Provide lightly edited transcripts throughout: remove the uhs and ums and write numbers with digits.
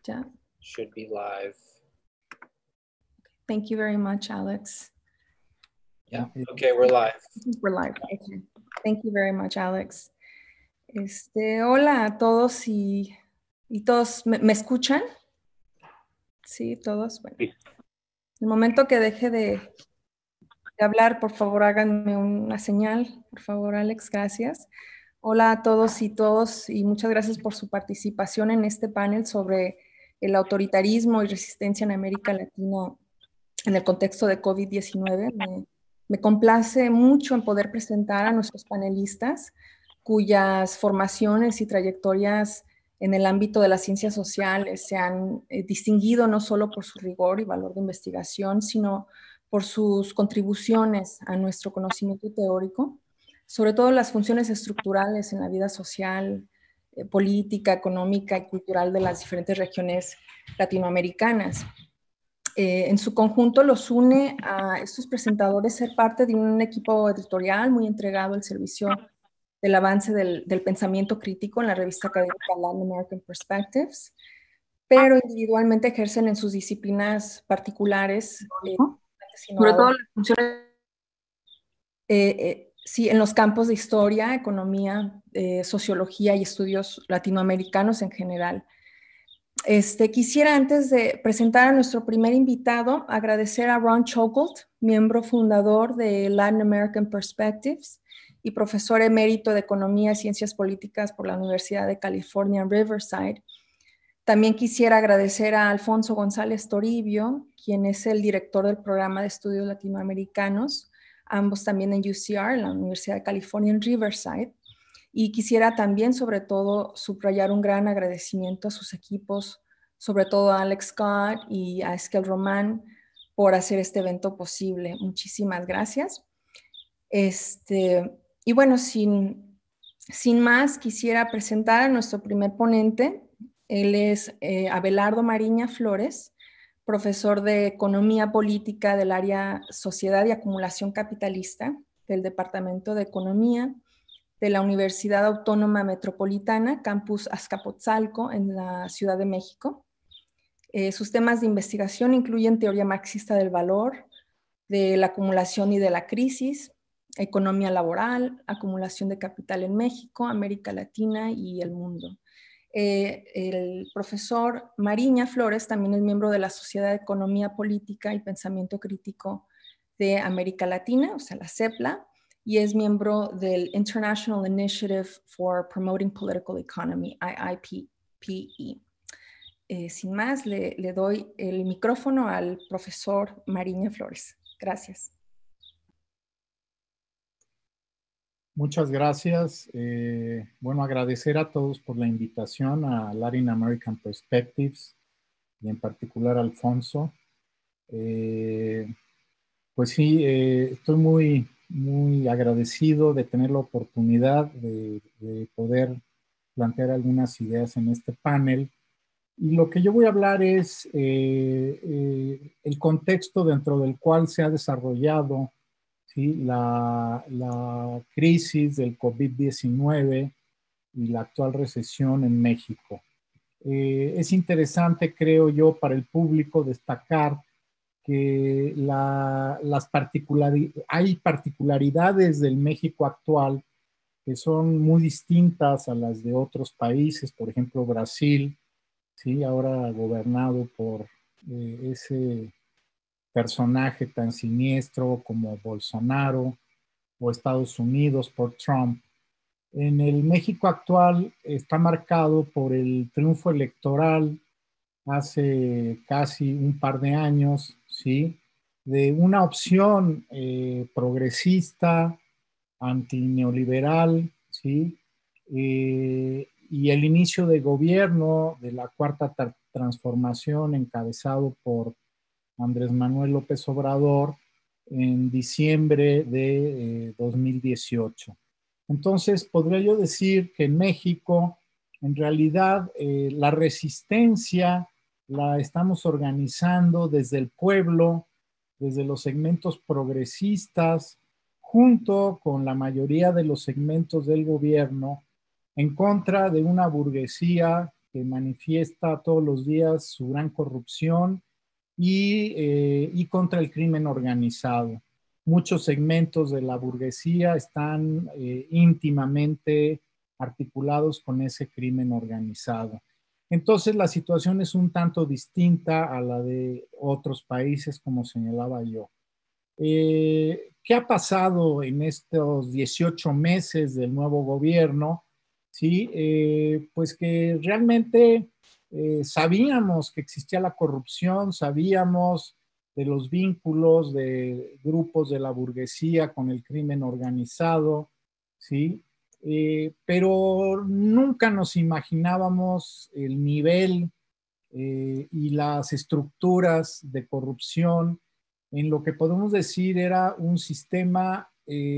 Yeah. Should be live. Thank you very much, Alex. Yeah. Okay, we're live. We're live. Okay. Thank you very much, Alex. Hola a todos y todos. ¿Me escuchan? Sí, todos. Bueno. Sí. El momento que deje de hablar, por favor, háganme una señal. Por favor, Alex, gracias. Hola a todos y muchas gracias por su participación en este panel sobre el autoritarismo y resistencia en América Latina en el contexto de COVID-19. Me complace mucho en poder presentar a nuestros panelistas cuyas formaciones y trayectorias en el ámbito de las ciencias sociales se han distinguido no solo por su rigor y valor de investigación, sino por sus contribuciones a nuestro conocimiento teórico, sobre todo las funciones estructurales en la vida social, política, económica y cultural de las diferentes regiones latinoamericanas. En su conjunto los une a estos presentadores ser parte de un equipo editorial muy entregado al servicio del avance del pensamiento crítico en la revista académica Latin American Perspectives, pero individualmente ejercen en sus disciplinas particulares, sobre todo las funciones, sí, en los campos de historia, economía, sociología y estudios latinoamericanos en general. Quisiera, antes de presentar a nuestro primer invitado, agradecer a Ron Chocolt, miembro fundador de Latin American Perspectives y profesor emérito de Economía y Ciencias Políticas por la Universidad de California en Riverside. También quisiera agradecer a Alfonso González Toribio, quien es el director del programa de estudios latinoamericanos, ambos también en UCR, en la Universidad de California en Riverside. Y quisiera también, sobre todo, subrayar un gran agradecimiento a sus equipos, sobre todo a Alex Scott y a Esquel Román, por hacer este evento posible. Muchísimas gracias. Y bueno, sin más, quisiera presentar a nuestro primer ponente. Él es Abelardo Mariña Flores, profesor de Economía Política del área Sociedad y Acumulación Capitalista del Departamento de Economía de la Universidad Autónoma Metropolitana, Campus Azcapotzalco, en la Ciudad de México. Sus temas de investigación incluyen teoría marxista del valor, de la acumulación y de la crisis, economía laboral, acumulación de capital en México, América Latina y el mundo. El profesor Mariña Flores también es miembro de la Sociedad de Economía Política y Pensamiento Crítico de América Latina, o sea, la CEPLA, y es miembro del International Initiative for Promoting Political Economy, IIPE. Sin más, le doy el micrófono al profesor Mariña Flores. Gracias. Muchas gracias. Bueno, agradecer a todos por la invitación a Latin American Perspectives y en particular a Alfonso. Pues sí, estoy muy agradecido de tener la oportunidad de poder plantear algunas ideas en este panel. Y lo que yo voy a hablar es el contexto dentro del cual se ha desarrollado, ¿sí?, la crisis del COVID-19 y la actual recesión en México. Es interesante, creo yo, para el público destacar que hay particularidades del México actual que son muy distintas a las de otros países, por ejemplo, Brasil, ¿sí?, ahora gobernado por ese personaje tan siniestro como Bolsonaro, o Estados Unidos por Trump. En el México actual está marcado por el triunfo electoral hace casi un par de años, ¿sí?, de una opción progresista, antineoliberal, ¿sí?, y el inicio de gobierno de la Cuarta Transformación encabezado por Andrés Manuel López Obrador en diciembre de 2018. Entonces, podría yo decir que en México, en realidad, la resistencia la estamos organizando desde el pueblo, desde los segmentos progresistas, junto con la mayoría de los segmentos del gobierno, en contra de una burguesía que manifiesta todos los días su gran corrupción y contra el crimen organizado. Muchos segmentos de la burguesía están íntimamente articulados con ese crimen organizado. Entonces la situación es un tanto distinta a la de otros países, como señalaba yo. ¿Qué ha pasado en estos 18 meses del nuevo gobierno? Sí, pues que realmente sabíamos que existía la corrupción, sabíamos de los vínculos de grupos de la burguesía con el crimen organizado, ¿sí? Pero nunca nos imaginábamos el nivel y las estructuras de corrupción en lo que podemos decir era un sistema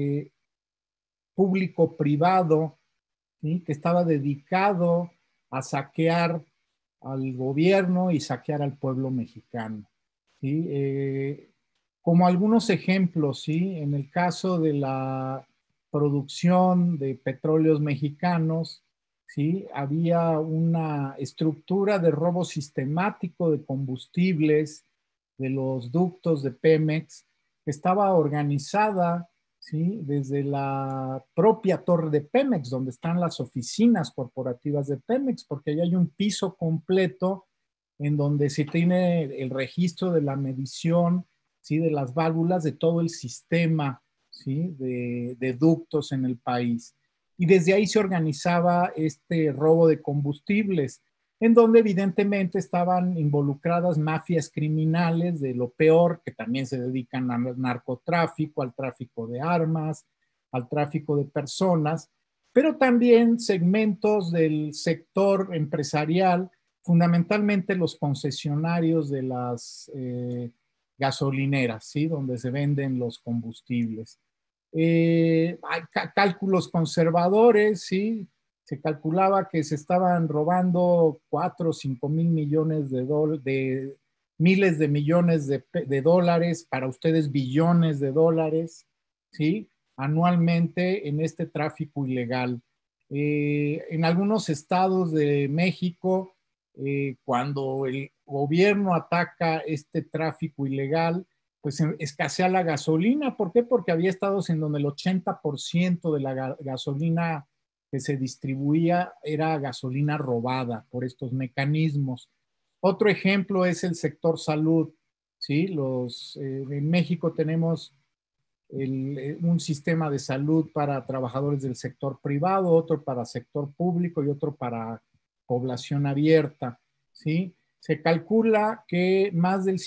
público-privado, ¿sí? Que estaba dedicado a saquear al gobierno y saquear al pueblo mexicano, ¿sí? Como algunos ejemplos, ¿sí? En el caso de la producción de petróleos mexicanos, ¿sí? Había una estructura de robo sistemático de combustibles de los ductos de Pemex que estaba organizada, ¿sí? Desde la propia torre de Pemex, donde están las oficinas corporativas de Pemex, porque ahí hay un piso completo en donde se tiene el registro de la medición, ¿sí? De las válvulas de todo el sistema, ¿sí? de ductos en el país. Y desde ahí se organizaba este robo de combustibles, en donde evidentemente estaban involucradas mafias criminales de lo peor, que también se dedican al narcotráfico, al tráfico de armas, al tráfico de personas, pero también segmentos del sector empresarial, fundamentalmente los concesionarios de las gasolineras, ¿sí? Donde se venden los combustibles. Hay cálculos conservadores, ¿sí? Se calculaba que se estaban robando 4 o 5 mil millones de miles de millones de dólares, para ustedes billones de dólares, ¿sí? Anualmente en este tráfico ilegal. En algunos estados de México, cuando el gobierno ataca este tráfico ilegal, pues escasea la gasolina. ¿Por qué? Porque había estados en donde el 80% de la gasolina que se distribuía era gasolina robada por estos mecanismos. Otro ejemplo es el sector salud, ¿sí? En México tenemos un sistema de salud para trabajadores del sector privado, otro para sector público y otro para población abierta, ¿sí? Se calcula que más del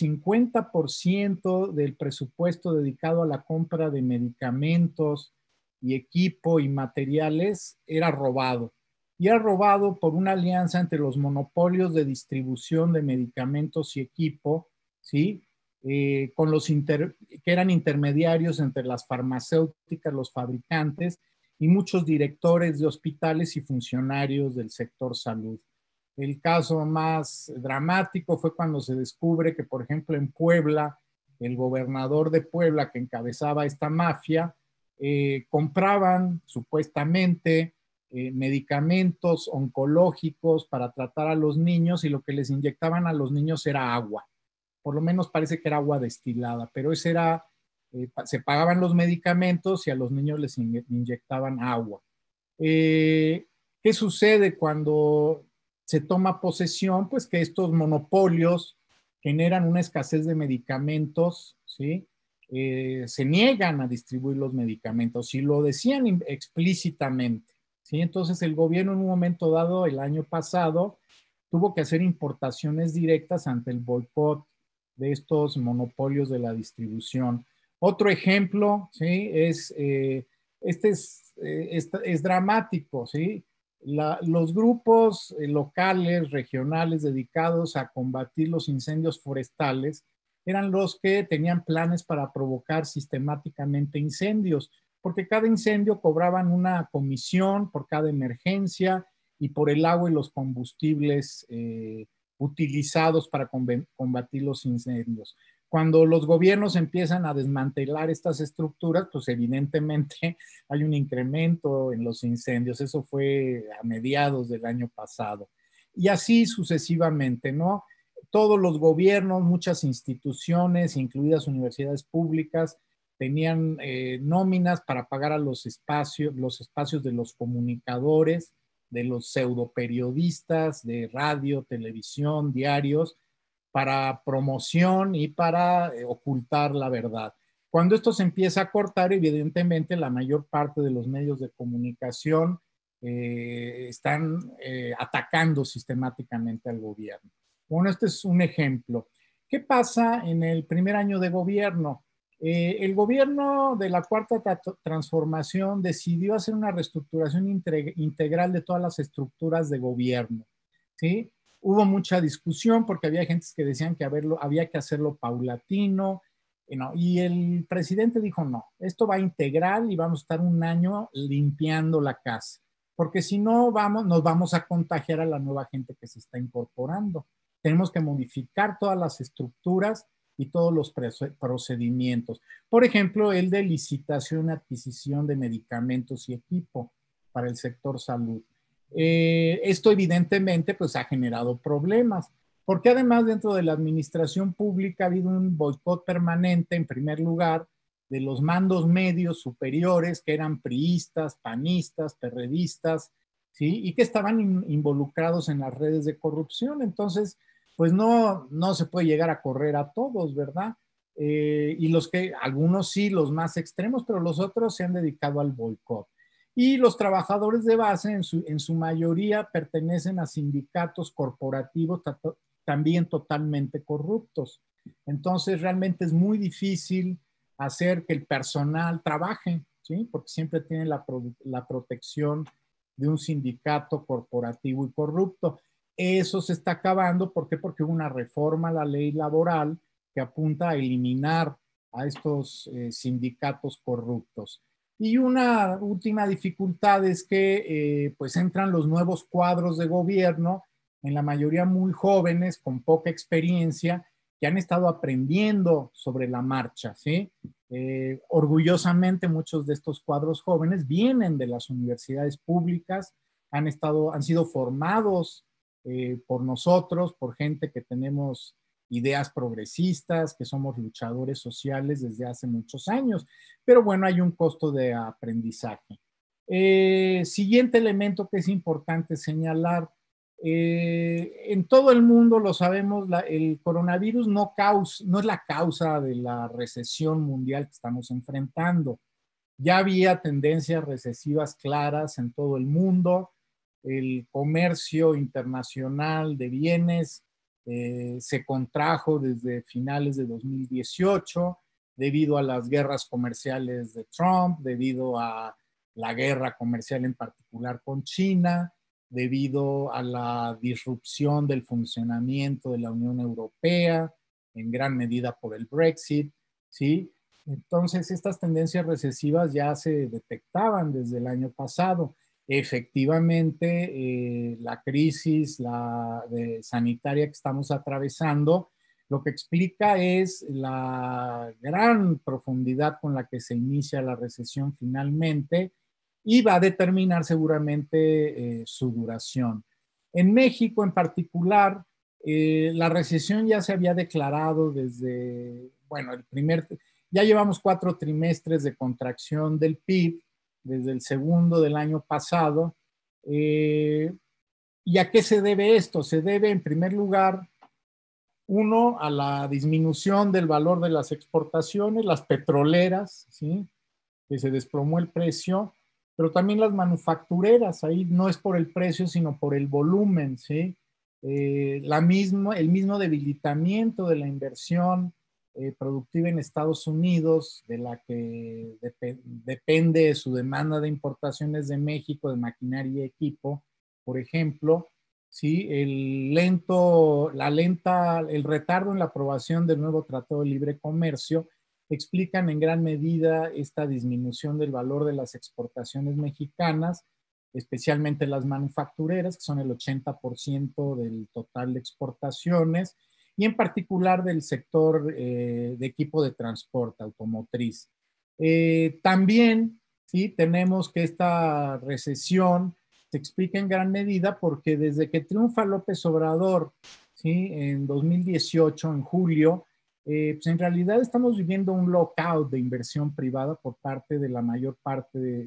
50% del presupuesto dedicado a la compra de medicamentos y equipo y materiales era robado. Y era robado por una alianza entre los monopolios de distribución de medicamentos y equipo, ¿sí? Con que eran intermediarios entre las farmacéuticas, los fabricantes y muchos directores de hospitales y funcionarios del sector salud. El caso más dramático fue cuando se descubre que, por ejemplo, en Puebla, el gobernador de Puebla que encabezaba esta mafia, compraban supuestamente medicamentos oncológicos para tratar a los niños, y lo que les inyectaban a los niños era agua. Por lo menos parece que era agua destilada, pero ese era, se pagaban los medicamentos y a los niños les inyectaban agua. ¿Qué sucede cuando se toma posesión? Pues que estos monopolios generan una escasez de medicamentos, ¿sí? Se niegan a distribuir los medicamentos y lo decían explícitamente, ¿sí? Entonces el gobierno en un momento dado, el año pasado, tuvo que hacer importaciones directas ante el boicot de estos monopolios de la distribución. Otro ejemplo, ¿sí? Es dramático, ¿sí? Los grupos locales, regionales, dedicados a combatir los incendios forestales, eran los que tenían planes para provocar sistemáticamente incendios, porque cada incendio cobraban una comisión por cada emergencia y por el agua y los combustibles utilizados para combatir los incendios. Cuando los gobiernos empiezan a desmantelar estas estructuras, pues evidentemente hay un incremento en los incendios. Eso fue a mediados del año pasado. y así sucesivamente, ¿no? Todos los gobiernos, muchas instituciones, incluidas universidades públicas, tenían nóminas para pagar a los espacios de los comunicadores, de los pseudoperiodistas de radio, televisión, diarios, para promoción y para ocultar la verdad. Cuando esto se empieza a cortar, evidentemente la mayor parte de los medios de comunicación están atacando sistemáticamente al gobierno. Bueno, este es un ejemplo. ¿Qué pasa en el primer año de gobierno? El gobierno de la Cuarta Transformación decidió hacer una reestructuración integral de todas las estructuras de gobierno, ¿sí? Hubo mucha discusión porque había gente que decían que había que hacerlo paulatino, ¿no? Y el presidente dijo, no, esto va integral y vamos a estar un año limpiando la casa, porque si no nos vamos a contagiar a la nueva gente que se está incorporando. Tenemos que modificar todas las estructuras y todos los procedimientos. Por ejemplo, el de licitación y adquisición de medicamentos y equipo para el sector salud. Esto evidentemente pues ha generado problemas, porque además dentro de la administración pública ha habido un boicot permanente, en primer lugar, de los mandos medios superiores que eran priistas, panistas, perredistas, ¿sí? Y que estaban involucrados en las redes de corrupción. Entonces, pues no se puede llegar a correr a todos, ¿verdad? Y algunos sí, los más extremos, pero los otros se han dedicado al boicot. Y los trabajadores de base en su mayoría pertenecen a sindicatos corporativos también totalmente corruptos. Entonces realmente es muy difícil hacer que el personal trabaje, ¿sí? Porque siempre tienen la protección de un sindicato corporativo y corrupto. Eso se está acabando, ¿por qué? Porque hubo una reforma a la ley laboral que apunta a eliminar a estos sindicatos corruptos. Y una última dificultad es que pues entran los nuevos cuadros de gobierno, en la mayoría muy jóvenes, con poca experiencia, que han estado aprendiendo sobre la marcha, ¿sí? Orgullosamente muchos de estos cuadros jóvenes vienen de las universidades públicas, han sido formados por nosotros, por gente que tenemos ideas progresistas, que somos luchadores sociales desde hace muchos años, pero bueno, hay un costo de aprendizaje. Siguiente elemento que es importante señalar, en todo el mundo lo sabemos, el coronavirus no es la causa de la recesión mundial que estamos enfrentando. Ya había tendencias recesivas claras en todo el mundo, el comercio internacional de bienes se contrajo desde finales de 2018 debido a las guerras comerciales de Trump, debido a la guerra comercial en particular con China, debido a la disrupción del funcionamiento de la Unión Europea, en gran medida por el Brexit, ¿sí? Entonces, estas tendencias recesivas ya se detectaban desde el año pasado. Efectivamente, la crisis sanitaria que estamos atravesando, lo que explica es la gran profundidad con la que se inicia la recesión finalmente y va a determinar seguramente su duración. En México en particular, la recesión ya se había declarado desde, bueno, ya llevamos 4 trimestres de contracción del PIB, desde el segundo del año pasado. ¿Y a qué se debe esto? Se debe, en primer lugar, uno, a la disminución del valor de las exportaciones, las petroleras, ¿sí? Que se desplomó el precio, pero también las manufactureras, ahí no es por el precio, sino por el volumen, ¿sí? El mismo debilitamiento de la inversión productiva en Estados Unidos, de la que depende su demanda de importaciones de México, de maquinaria y equipo, por ejemplo, ¿sí? El retardo en la aprobación del nuevo Tratado de Libre Comercio explican en gran medida esta disminución del valor de las exportaciones mexicanas, especialmente las manufactureras, que son el 80% del total de exportaciones, y en particular del sector de equipo de transporte automotriz. También, ¿sí? Tenemos que esta recesión se explica en gran medida porque desde que triunfa López Obrador, ¿sí? En 2018, en julio, pues en realidad estamos viviendo un lockout de inversión privada por parte de la mayor parte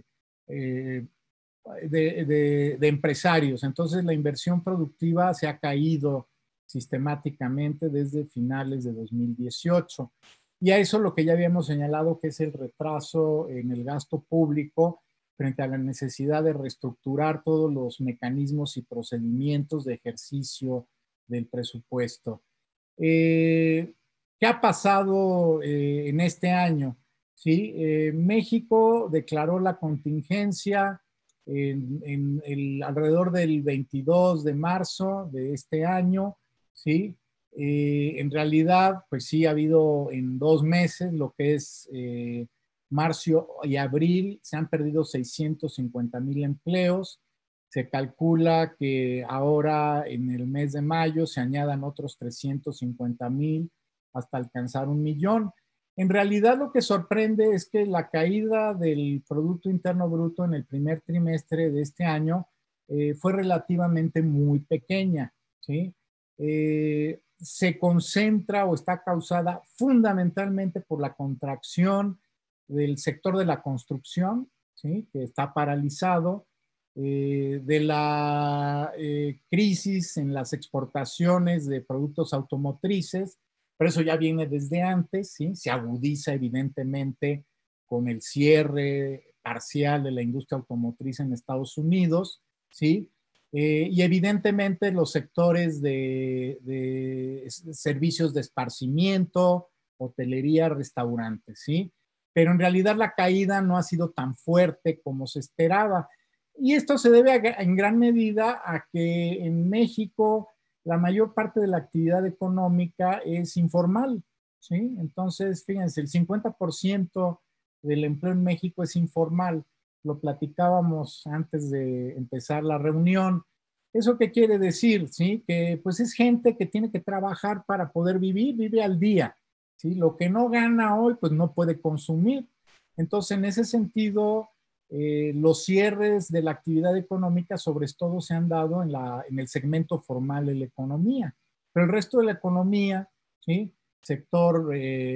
de empresarios. Entonces la inversión productiva se ha caído sistemáticamente desde finales de 2018. Y a eso lo que ya habíamos señalado, que es el retraso en el gasto público frente a la necesidad de reestructurar todos los mecanismos y procedimientos de ejercicio del presupuesto. ¿Qué ha pasado en este año? ¿Sí? México declaró la contingencia alrededor del 22 de marzo de este año, ¿sí? En realidad, pues sí ha habido en 2 meses, lo que es marzo y abril, se han perdido 650,000 empleos. Se calcula que ahora en el mes de mayo se añadan otros 350,000 hasta alcanzar 1,000,000. En realidad lo que sorprende es que la caída del Producto Interno Bruto en el primer trimestre de este año fue relativamente muy pequeña, ¿sí? Se concentra o está causada fundamentalmente por la contracción del sector de la construcción, ¿sí? Que está paralizado, de la crisis en las exportaciones de productos automotrices, pero eso ya viene desde antes, ¿sí? Se agudiza evidentemente con el cierre parcial de la industria automotriz en Estados Unidos, ¿sí? Y evidentemente los sectores de servicios de esparcimiento, hotelería, restaurantes, ¿sí? Pero en realidad la caída no ha sido tan fuerte como se esperaba. Y esto se debe en gran medida a que en México la mayor parte de la actividad económica es informal, ¿sí? Entonces, fíjense, el 50% del empleo en México es informal. Lo platicábamos antes de empezar la reunión. ¿Eso qué quiere decir? ¿Sí? Que pues es gente que tiene que trabajar para poder vivir, vive al día, ¿sí? Lo que no gana hoy, pues no puede consumir. Entonces, en ese sentido, los cierres de la actividad económica sobre todo se han dado en el segmento formal de la economía, pero el resto de la economía, ¿sí? Sector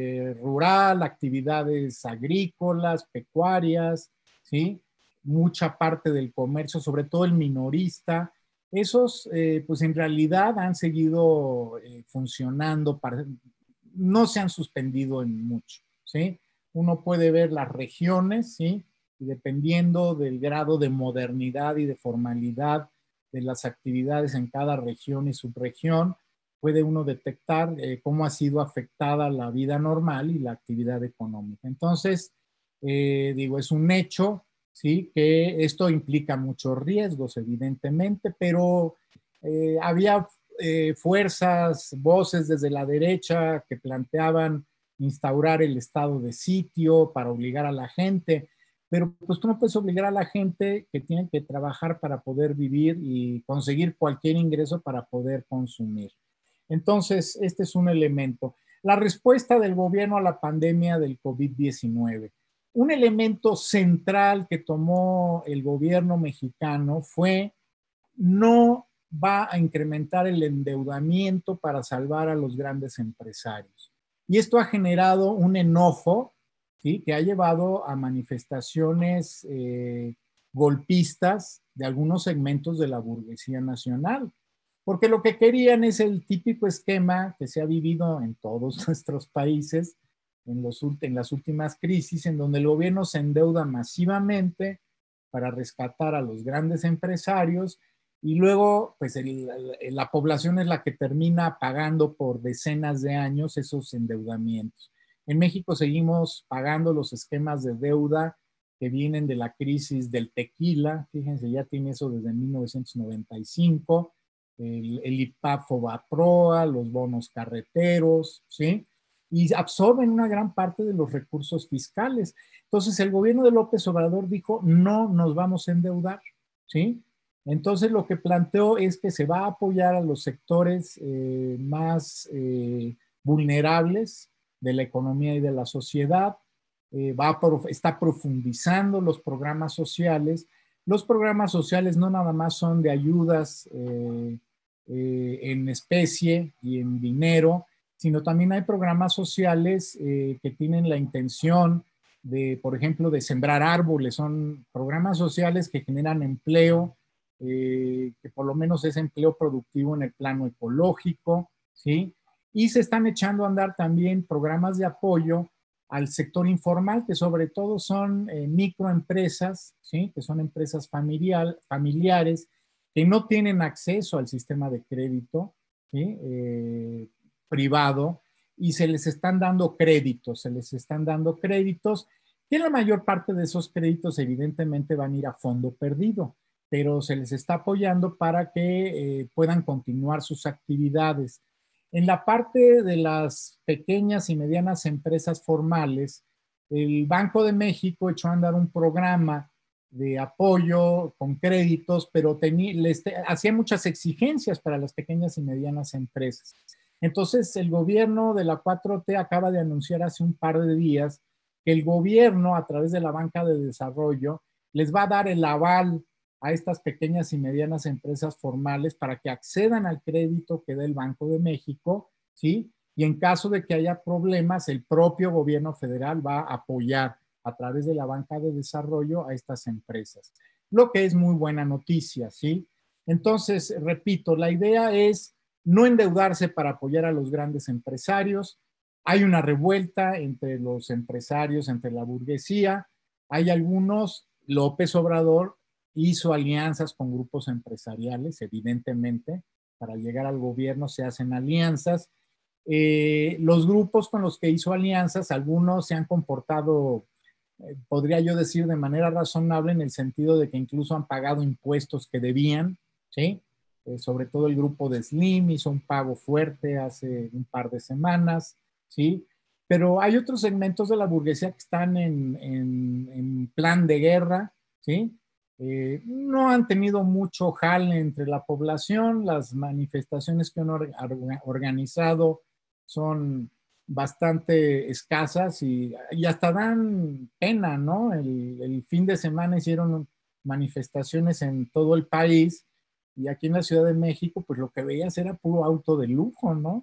rural, actividades agrícolas, pecuarias, ¿sí? Mucha parte del comercio, sobre todo el minorista, esos pues en realidad han seguido funcionando, no se han suspendido en mucho, ¿sí? Uno puede ver las regiones, ¿sí? Y dependiendo del grado de modernidad y de formalidad de las actividades en cada región y subregión, puede uno detectar cómo ha sido afectada la vida normal y la actividad económica. Entonces, digo, es un hecho, ¿sí? Que esto implica muchos riesgos, evidentemente, pero había fuerzas, voces desde la derecha que planteaban instaurar el estado de sitio para obligar a la gente, pero pues tú no puedes obligar a la gente que tiene que trabajar para poder vivir y conseguir cualquier ingreso para poder consumir. Entonces, este es un elemento. La respuesta del gobierno a la pandemia del COVID-19. Un elemento central que tomó el gobierno mexicano fue no va a incrementar el endeudamiento para salvar a los grandes empresarios. Y esto ha generado un enojo, ¿sí? Que ha llevado a manifestaciones golpistas de algunos segmentos de la burguesía nacional. Porque lo que querían es el típico esquema que se ha vivido en todos nuestros países en las últimas crisis, en donde el gobierno se endeuda masivamente para rescatar a los grandes empresarios y luego pues la población es la que termina pagando por decenas de años esos endeudamientos. En México seguimos pagando los esquemas de deuda que vienen de la crisis del tequila, fíjense, ya tiene eso desde 1995, el IPAP Fobaproa, los bonos carreteros, ¿sí? Y absorben una gran parte de los recursos fiscales. Entonces el gobierno de López Obrador dijo, no nos vamos a endeudar, ¿sí? Entonces lo que planteó es que se va a apoyar a los sectores más vulnerables de la economía y de la sociedad, está profundizando los programas sociales los programas sociales no nada más son de ayudas en especie y en dinero, sino también hay programas sociales que tienen la intención de, por ejemplo, de sembrar árboles. Son programas sociales que generan empleo, que por lo menos es empleo productivo en el plano ecológico, ¿sí? Y se están echando a andar también programas de apoyo al sector informal, que sobre todo son microempresas, ¿sí? Que son empresas familiares que no tienen acceso al sistema de crédito, ¿sí? Privado, y se les están dando créditos, que la mayor parte de esos créditos evidentemente van a ir a fondo perdido, pero se les está apoyando para que puedan continuar sus actividades. En la parte de las pequeñas y medianas empresas formales, el Banco de México echó a andar un programa de apoyo con créditos, pero hacía muchas exigencias para las pequeñas y medianas empresas. Entonces, el gobierno de la 4T acaba de anunciar hace un par de días que el gobierno, a través de la banca de desarrollo, les va a dar el aval a estas pequeñas y medianas empresas formales para que accedan al crédito que da el Banco de México, ¿sí? Y en caso de que haya problemas, el propio gobierno federal va a apoyar a través de la banca de desarrollo a estas empresas, lo que es muy buena noticia, ¿sí? Entonces, repito, la idea es no endeudarse para apoyar a los grandes empresarios. Hay una revuelta entre los empresarios, entre la burguesía. Hay algunos, López Obrador hizo alianzas con grupos empresariales, evidentemente, para llegar al gobierno se hacen alianzas. Los grupos con los que hizo alianzas, algunos se han comportado, podría yo decir, de manera razonable, en el sentido de que incluso han pagado impuestos que debían, ¿sí? Sobre todo el grupo de Slim hizo un pago fuerte hace un par de semanas, ¿sí? Pero hay otros segmentos de la burguesía que están en plan de guerra, ¿sí? No han tenido mucho jale entre la población, las manifestaciones que han organizado son bastante escasas y hasta dan pena, ¿no? El fin de semana hicieron manifestaciones en todo el país y aquí en la Ciudad de México, pues lo que veías era puro auto de lujo, ¿no?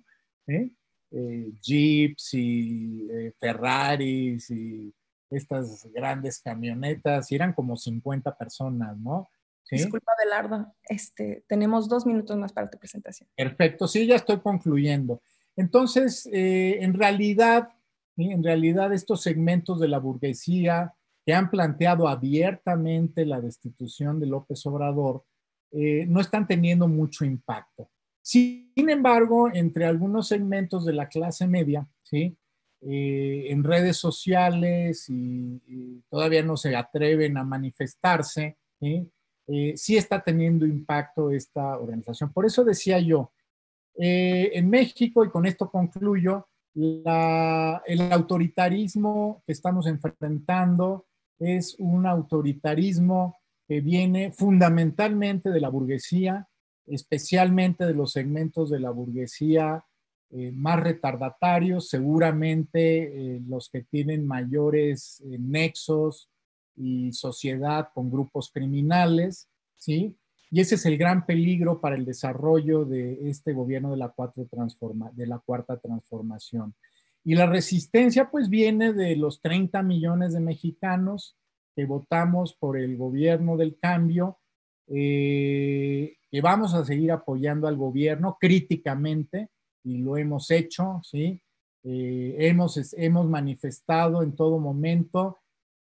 Jeeps y Ferraris y estas grandes camionetas, y eran como 50 personas, ¿no? ¿Sí? Disculpa, Abelardo, tenemos 2 minutos más para tu presentación. Perfecto, sí, ya estoy concluyendo. Entonces, en realidad estos segmentos de la burguesía que han planteado abiertamente la destitución de López Obrador no están teniendo mucho impacto. Sin embargo, entre algunos segmentos de la clase media, ¿sí? En redes sociales y todavía no se atreven a manifestarse, ¿sí? Sí está teniendo impacto esta organización. Por eso decía yo, en México, y con esto concluyo, el autoritarismo que estamos enfrentando es un autoritarismo que viene fundamentalmente de la burguesía, especialmente de los segmentos de la burguesía más retardatarios, seguramente los que tienen mayores nexos y sociedad con grupos criminales, ¿sí? Y ese es el gran peligro para el desarrollo de este gobierno de la cuarta transformación. Y la resistencia pues viene de los 30 millones de mexicanos que votamos por el gobierno del cambio, que vamos a seguir apoyando al gobierno críticamente, y lo hemos hecho, ¿sí? Hemos manifestado en todo momento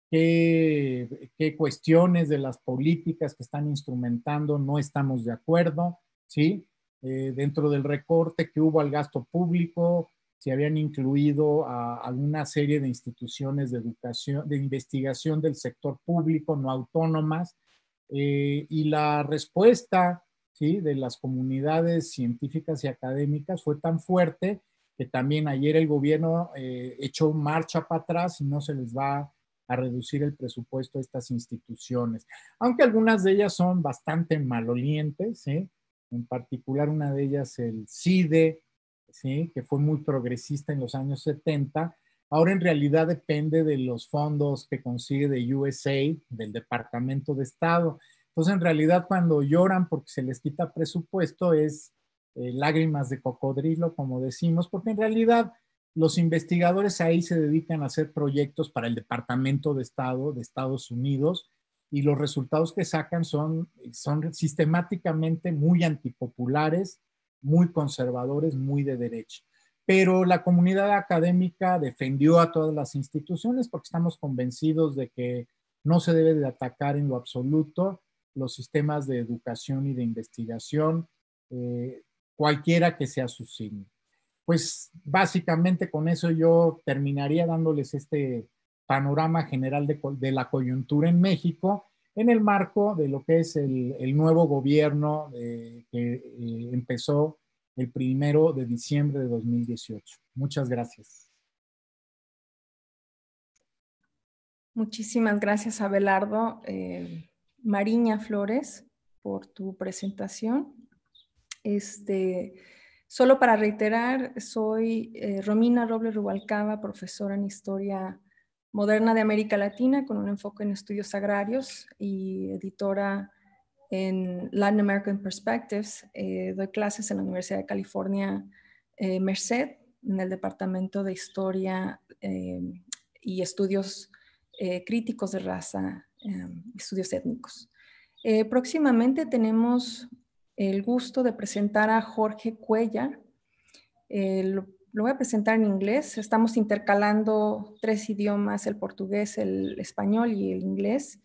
qué cuestiones de las políticas que están instrumentando no estamos de acuerdo, ¿sí? Dentro del recorte que hubo al gasto público, se habían incluido a alguna serie de instituciones de educación, de investigación del sector público, no autónomas, y la respuesta, ¿sí? De las comunidades científicas y académicas fue tan fuerte que también ayer el gobierno echó marcha para atrás y no se les va a reducir el presupuesto a estas instituciones, aunque algunas de ellas son bastante malolientes, ¿sí? En particular una de ellas, el CIDE, ¿sí? Que fue muy progresista en los años 70, ahora en realidad depende de los fondos que consigue de USAID, del Departamento de Estado. Entonces, en realidad, cuando lloran porque se les quita presupuesto, es lágrimas de cocodrilo, como decimos, porque en realidad los investigadores ahí se dedican a hacer proyectos para el Departamento de Estado de Estados Unidos y los resultados que sacan son sistemáticamente muy antipopulares, muy conservadores, muy de derecha. Pero la comunidad académica defendió a todas las instituciones porque estamos convencidos de que no se debe de atacar en lo absoluto los sistemas de educación y de investigación, cualquiera que sea su signo. Pues básicamente con eso yo terminaría dándoles este panorama general de la coyuntura en México en el marco de lo que es el nuevo gobierno que empezó el 1 de diciembre de 2018. Muchas gracias. Muchísimas gracias, Abelardo Mariña Flores, por tu presentación. Solo para reiterar, soy Romina Robles Rubalcaba, profesora en Historia Moderna de América Latina con un enfoque en estudios agrarios y editora en Latin American Perspectives. Doy clases en la Universidad de California Merced, en el Departamento de Historia y Estudios Críticos de Raza, Estudios Étnicos. Próximamente tenemos el gusto de presentar a Jorge Cuéllar. Lo voy a presentar en inglés. Estamos intercalando 3 idiomas, el portugués, el español y el inglés.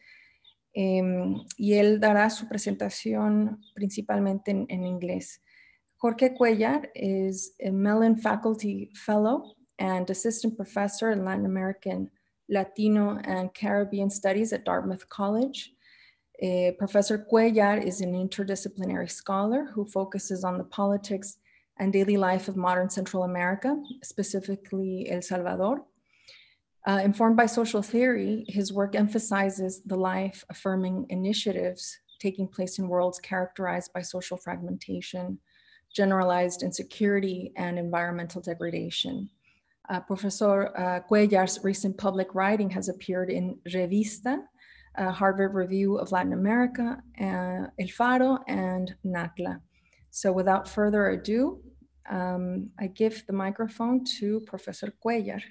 Y él dará su presentación principalmente en inglés. Jorge Cuéllar is a Mellon Faculty Fellow and Assistant Professor in Latin American, Latino, and Caribbean Studies at Dartmouth College. Professor Cuéllar is an interdisciplinary scholar who focuses on the politics and daily life of modern Central America, specifically El Salvador. Informed by social theory, his work emphasizes the life-affirming initiatives taking place in worlds characterized by social fragmentation, generalized insecurity, and environmental degradation. Professor Cuéllar's recent public writing has appeared in Revista, Harvard Review of Latin America, El Faro, and NACLA. So without further ado, I give the microphone to Professor Cuéllar.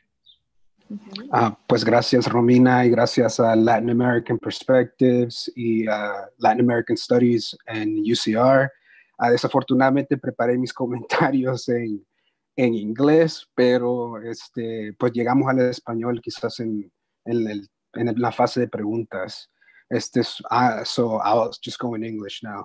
Pues gracias, Romina, y gracias a Latin American Perspectives y Latin American Studies en UCR. Desafortunadamente preparé mis comentarios en inglés, pero pues llegamos al español quizás en la fase de preguntas. So I'll just go in English now.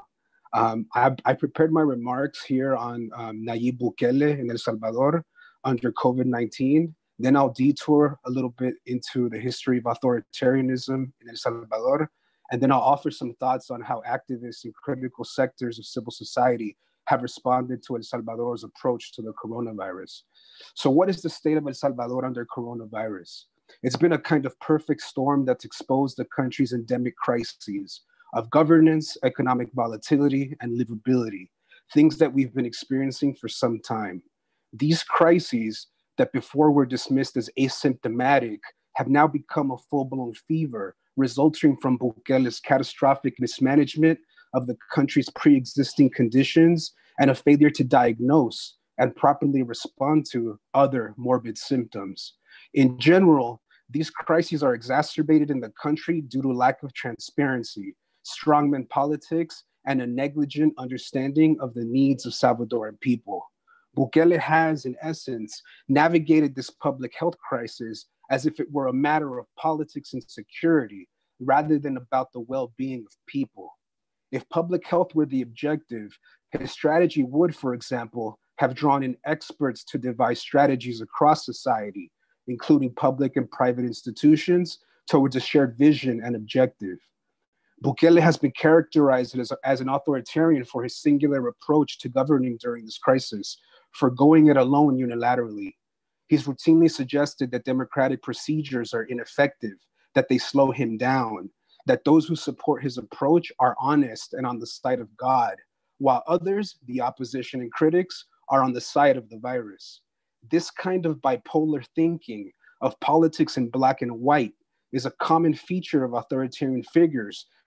I prepared my remarks here on Nayib Bukele in El Salvador under COVID-19. Then I'll detour a little bit into the history of authoritarianism in El Salvador. And then I'll offer some thoughts on how activists in critical sectors of civil society have responded to El Salvador's approach to the coronavirus. So what is the state of El Salvador under coronavirus? It's been a kind of perfect storm that's exposed the country's endemic crises of governance, economic volatility, and livability, things that we've been experiencing for some time. These crises that before were dismissed as asymptomatic have now become a full-blown fever resulting from Bukele's catastrophic mismanagement of the country's pre-existing conditions and a failure to diagnose and properly respond to other morbid symptoms. In general, these crises are exacerbated in the country due to lack of transparency, strongman politics, and a negligent understanding of the needs of Salvadoran people. Bukele has, in essence, navigated this public health crisis as if it were a matter of politics and security, rather than about the well-being of people. If public health were the objective, his strategy would, for example, have drawn in experts to devise strategies across society, including public and private institutions, towards a shared vision and objective. Bukele has been characterized as an authoritarian for his singular approach to governing during this crisis, forgoing it alone unilaterally. He's routinely suggested that democratic procedures are ineffective, that they slow him down, that those who support his approach are honest and on the side of God, while others, the opposition and critics, are on the side of the virus. This kind of bipolar thinking of politics in black and white is a common feature of authoritarian figures,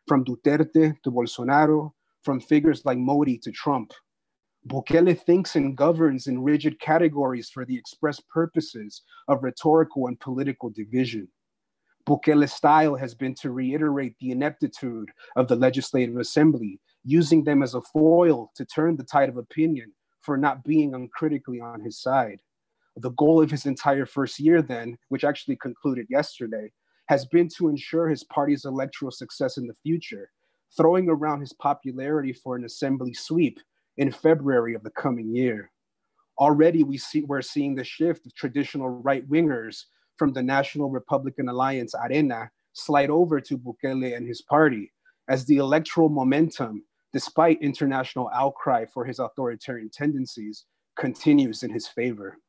from Duterte to Bolsonaro, from figures like Modi to Trump. Bukele thinks and governs in rigid categories for the express purposes of rhetorical and political division. Bukele's style has been to reiterate the ineptitude of the Legislative Assembly, using them as a foil to turn the tide of opinion for not being uncritically on his side. The goal of his entire first year then, which actually concluded yesterday, has been to ensure his party's electoral success in the future, throwing around his popularity for an assembly sweep in February of the coming year. Already we're seeing the shift of traditional right-wingers from the National Republican Alliance, Arena, slide over to Bukele and his party, as the electoral momentum, despite international outcry for his authoritarian tendencies, continues in his favor.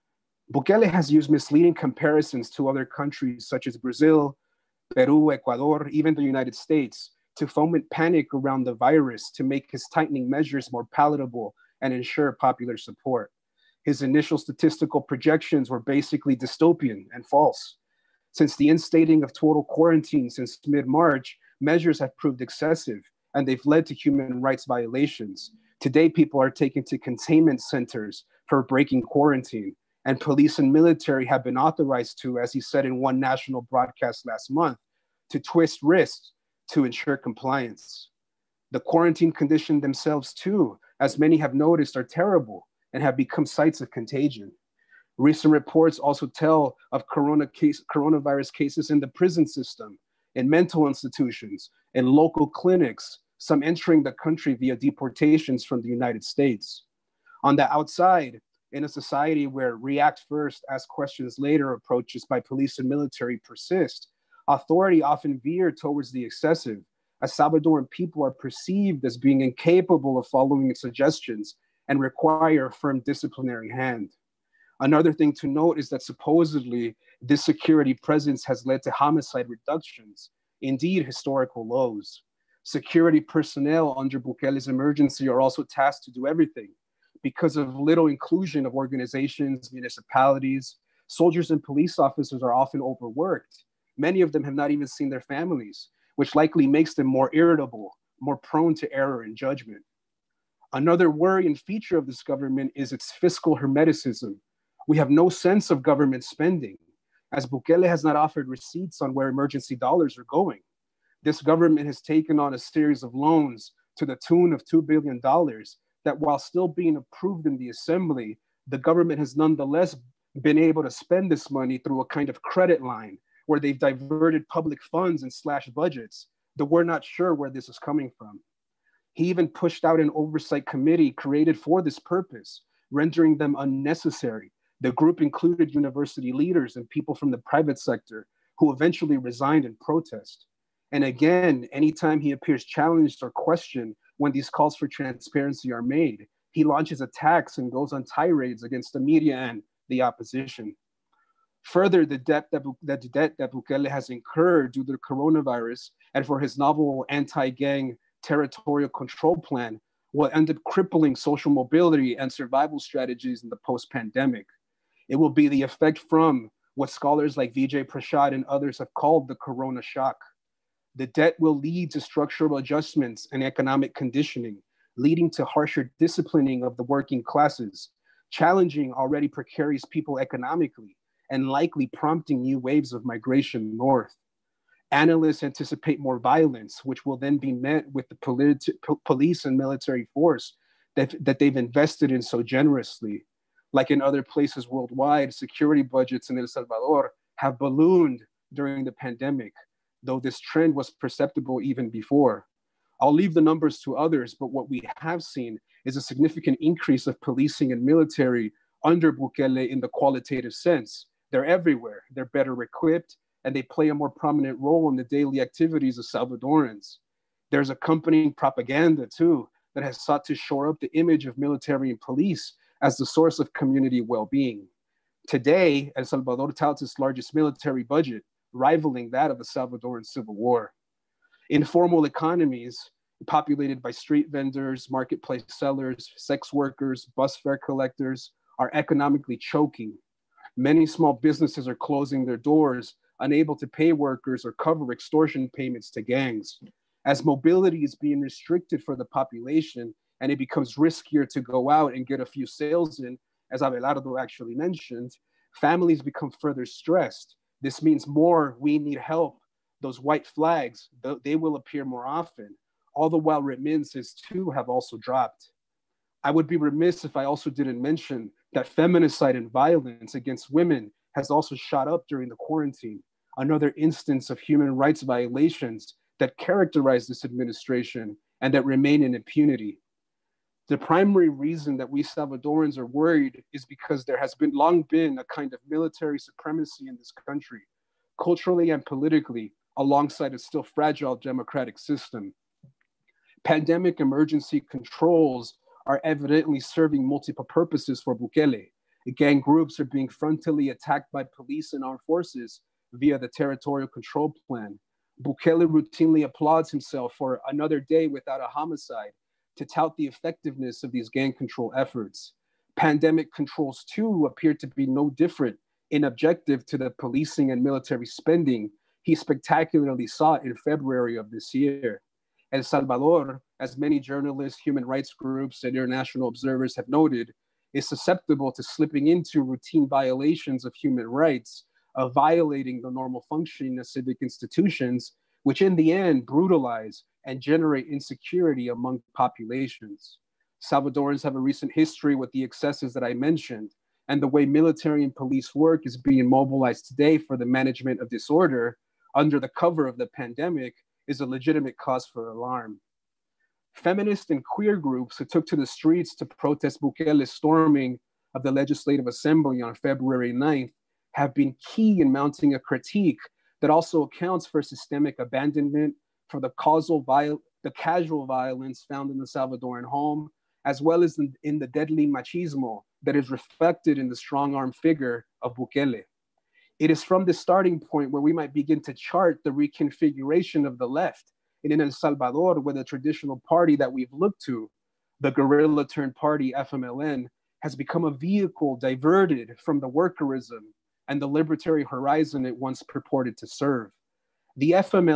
Bukele has used misleading comparisons to other countries such as Brazil, Peru, Ecuador, even the United States, to foment panic around the virus to make his tightening measures more palatable and ensure popular support. His initial statistical projections were basically dystopian and false. Since the instating of total quarantine since mid-March, measures have proved excessive and they've led to human rights violations. Today, people are taken to containment centers for breaking quarantine, and police and military have been authorized to, as he said in one national broadcast last month, to twist wrists to ensure compliance. The quarantine conditions themselves too, as many have noticed, are terrible and have become sites of contagion. Recent reports also tell of coronavirus cases in the prison system, in mental institutions, in local clinics, some entering the country via deportations from the United States. On the outside, in a society where react first, ask questions later approaches by police and military persist, authority often veer towards the excessive, as Salvadoran people are perceived as being incapable of following its suggestions and require a firm disciplinary hand. Another thing to note is that supposedly this security presence has led to homicide reductions, indeed historical lows. Security personnel under Bukele's emergency are also tasked to do everything. Because of little inclusion of organizations, municipalities, soldiers and police officers are often overworked. Many of them have not even seen their families, which likely makes them more irritable, more prone to error in judgment. Another worrying feature of this government is its fiscal hermeticism. We have no sense of government spending, as Bukele has not offered receipts on where emergency dollars are going. This government has taken on a series of loans to the tune of $2 billion that, while still being approved in the assembly, the government has nonetheless been able to spend this money through a kind of credit line where they've diverted public funds and slashed budgets, though we're not sure where this is coming from. He even pushed out an oversight committee created for this purpose, rendering them unnecessary. The group included university leaders and people from the private sector who eventually resigned in protest. And again, anytime he appears challenged or questioned when these calls for transparency are made, he launches attacks and goes on tirades against the media and the opposition. Further, the debt that Bukele has incurred due to the coronavirus and for his novel anti-gang territorial control plan will end up crippling social mobility and survival strategies in the post-pandemic. It will be the effect from what scholars like Vijay Prashad and others have called the corona shock. The debt will lead to structural adjustments and economic conditioning, leading to harsher disciplining of the working classes, challenging already precarious people economically, and likely prompting new waves of migration north. Analysts anticipate more violence, which will then be met with the police and military force that they've invested in so generously. Like in other places worldwide, security budgets in El Salvador have ballooned during the pandemic, though this trend was perceptible even before. I'll leave the numbers to others, but what we have seen is a significant increase of policing and military under Bukele in the qualitative sense. They're everywhere, they're better equipped, and they play a more prominent role in the daily activities of Salvadorans. There's accompanying propaganda too that has sought to shore up the image of military and police as the source of community well-being. Today, El Salvador touts its largest military budget, rivaling that of the Salvadoran Civil War. Informal economies, populated by street vendors, marketplace sellers, sex workers, bus fare collectors, are economically choking. Many small businesses are closing their doors, unable to pay workers or cover extortion payments to gangs. as mobility is being restricted for the population and it becomes riskier to go out and get a few sales in, as Abelardo actually mentioned, families become further stressed. This means more we need help. Those white flags, they will appear more often, all the while remittances too have also dropped. I would be remiss if I also didn't mention that feminicide and violence against women has also shot up during the quarantine, another instance of human rights violations that characterize this administration and that remain in impunity. The primary reason that we Salvadorans are worried is because there has long been a kind of military supremacy in this country, culturally and politically, alongside a still fragile democratic system. Pandemic emergency controls are evidently serving multiple purposes for Bukele. Gang groups are being frontally attacked by police and armed forces via the territorial control plan. Bukele routinely applauds himself for another day without a homicide to tout the effectiveness of these gang control efforts. Pandemic controls too appear to be no different in objective to the policing and military spending he spectacularly sought in February of this year. El Salvador, as many journalists, human rights groups, and international observers have noted, is susceptible to slipping into routine violations of human rights, of violating the normal functioning of civic institutions, which in the end brutalize and generate insecurity among populations. Salvadorans have a recent history with the excesses that I mentioned, and the way military and police work is being mobilized today for the management of disorder under the cover of the pandemic is a legitimate cause for alarm. Feminist and queer groups who took to the streets to protest Bukele's storming of the Legislative Assembly on February 9th have been key in mounting a critique that also accounts for systemic abandonment, for the casual violence found in the Salvadoran home, as well as in the deadly machismo that is reflected in the strong-arm figure of Bukele. It is from this starting point where we might begin to chart the reconfiguration of the left. And in El Salvador, where the traditional party that we've looked to, the guerrilla-turned party FMLN, has become a vehicle diverted from the workerism and the libertarian horizon it once purported to serve. The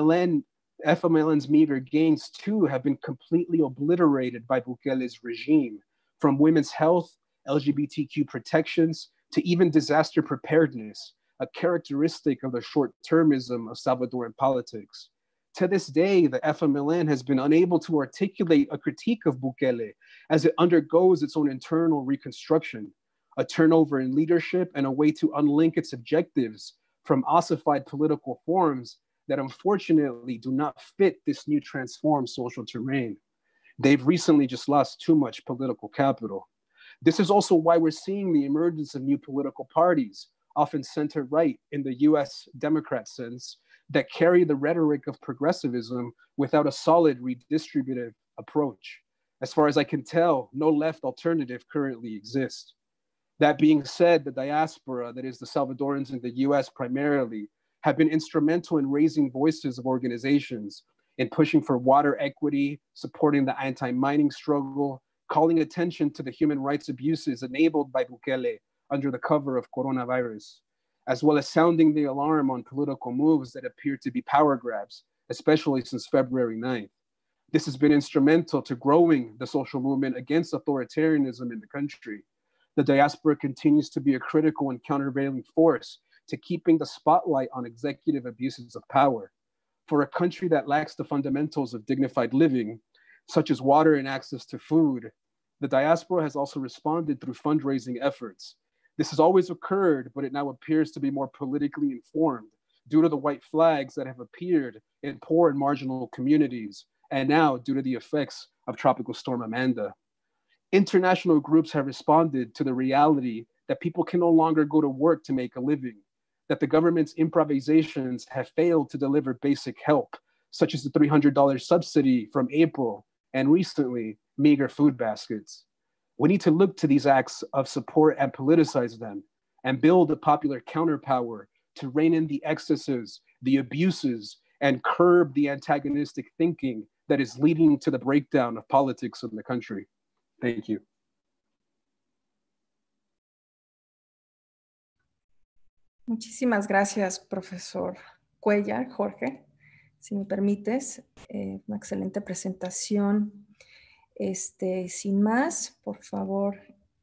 FMLN's meager gains too have been completely obliterated by Bukele's regime, from women's health, LGBTQ protections, to even disaster preparedness, a characteristic of the short-termism of Salvadoran politics. To this day, the FMLN has been unable to articulate a critique of Bukele as it undergoes its own internal reconstruction, a turnover in leadership and a way to unlink its objectives from ossified political forms that unfortunately do not fit this new transformed social terrain. They've recently just lost too much political capital. This is also why we're seeing the emergence of new political parties, often center-right in the US Democrat sense, that carry the rhetoric of progressivism without a solid redistributive approach. As far as I can tell, no left alternative currently exists. That being said, the diaspora, that is the Salvadorans in the US primarily, have been instrumental in raising voices of organizations, in pushing for water equity, supporting the anti-mining struggle, calling attention to the human rights abuses enabled by Bukele under the cover of coronavirus, as well as sounding the alarm on political moves that appear to be power grabs, especially since February 9th. This has been instrumental to growing the social movement against authoritarianism in the country. The diaspora continues to be a critical and countervailing force to keeping the spotlight on executive abuses of power. For a country that lacks the fundamentals of dignified living, such as water and access to food, the diaspora has also responded through fundraising efforts. This has always occurred, but it now appears to be more politically informed due to the white flags that have appeared in poor and marginal communities, and now due to the effects of Tropical Storm Amanda. International groups have responded to the reality that people can no longer go to work to make a living, that the government's improvisations have failed to deliver basic help, such as the $300 subsidy from April, and recently, meager food baskets. We need to look to these acts of support and politicize them and build a popular counterpower to rein in the excesses, the abuses, and curb the antagonistic thinking that is leading to the breakdown of politics in the country. Thank you. Muchísimas gracias, profesor Cuellar, Jorge. si me permites. Una excelente presentación. Sin más, por favor,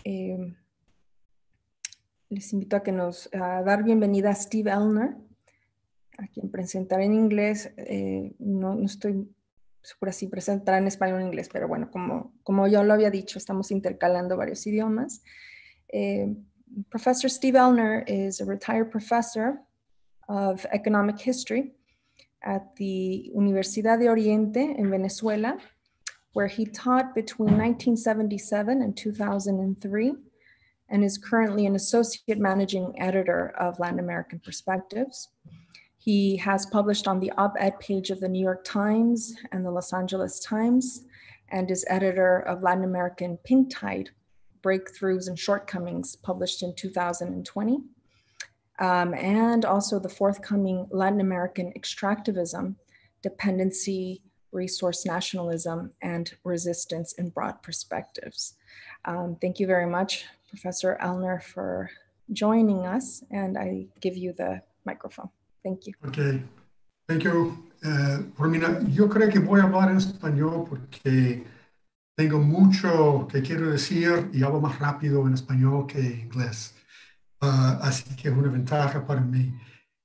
les invito a dar bienvenida a Steve Elner, a quien presentaré en inglés. No estoy segura si presentará en español o en inglés, pero bueno, como ya lo había dicho, estamos intercalando varios idiomas. Professor Steve Elner is a retired professor of economic history at the Universidad de Oriente in Venezuela, where he taught between 1977 and 2003, and is currently an associate managing editor of Latin American Perspectives. He has published on the op-ed page of the New York Times and the Los Angeles Times, and is editor of Latin American Pink Tide, Breakthroughs and Shortcomings, published in 2020. And also the forthcoming Latin American Extractivism, Dependency, Resource Nationalism, and Resistance in Broad Perspectives. Thank you very much, Professor Elner, for joining us, and I give you the microphone. Thank you. Okay, thank you, Romina. Yo creo que voy a hablar en español porque tengo mucho que quiero decir y hablo más rápido en español que en inglés. Así que es una ventaja para mí.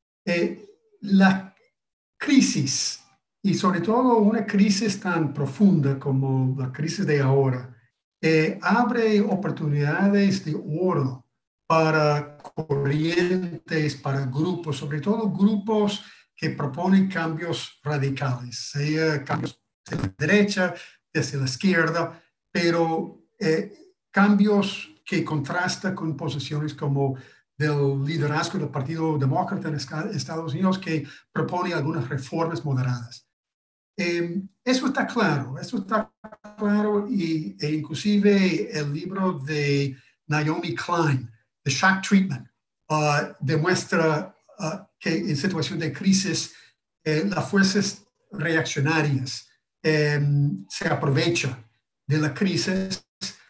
La crisis, y sobre todo una crisis tan profunda como la crisis de ahora, abre oportunidades de oro para corrientes, para grupos, sobre todo grupos que proponen cambios radicales, sea cambios de la derecha, desde la izquierda, pero cambios que contrastan con posiciones como del liderazgo del Partido Demócrata en Estados Unidos, que propone algunas reformas moderadas. Eso está claro e inclusive el libro de Naomi Klein, The Shock Treatment, demuestra que en situación de crisis las fuerzas reaccionarias se aprovechan de la crisis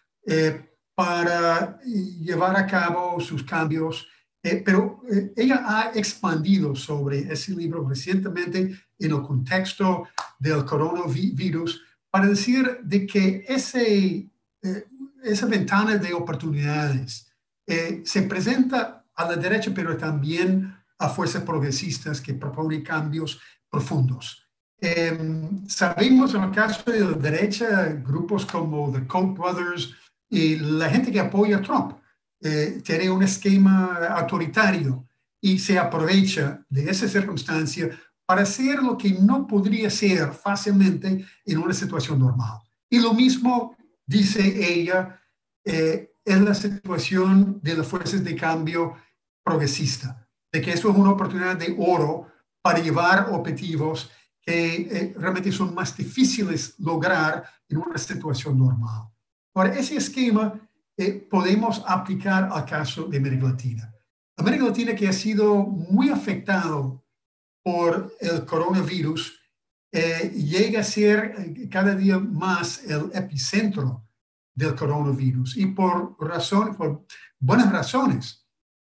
para llevar a cabo sus cambios, pero ella ha expandido sobre ese libro recientemente en el contexto del coronavirus para decir de que esa ventana de oportunidades se presenta a la derecha, pero también a fuerzas progresistas que proponen cambios profundos. Sabemos en el caso de la derecha, grupos como the Koch brothers y la gente que apoya a Trump tiene un esquema autoritario y se aprovecha de esa circunstancia para hacer lo que no podría ser fácilmente en una situación normal. Y lo mismo, dice ella, en la situación de las fuerzas de cambio progresista, de que esto es una oportunidad de oro para llevar objetivos que realmente son más difíciles lograr en una situación normal. Ahora, ese esquema podemos aplicar al caso de América Latina. América Latina, que ha sido muy afectado por el coronavirus, llega a ser cada día más el epicentro del coronavirus, y por buenas razones.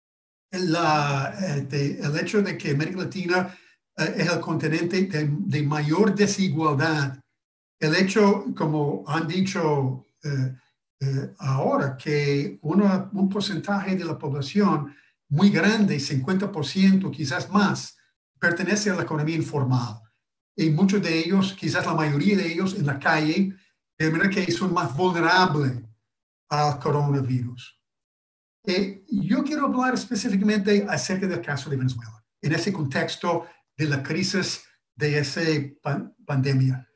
El hecho de que América Latina es el continente de mayor desigualdad, el hecho, como han dicho ahora, que un porcentaje de la población muy grande, 50%, quizás más, pertenece a la economía informal, y muchos de ellos, quizás la mayoría de ellos, en la calle, de manera que son más vulnerables al coronavirus. Yo quiero hablar específicamente acerca del caso de Venezuela, en ese contexto de la crisis de esa pandemia.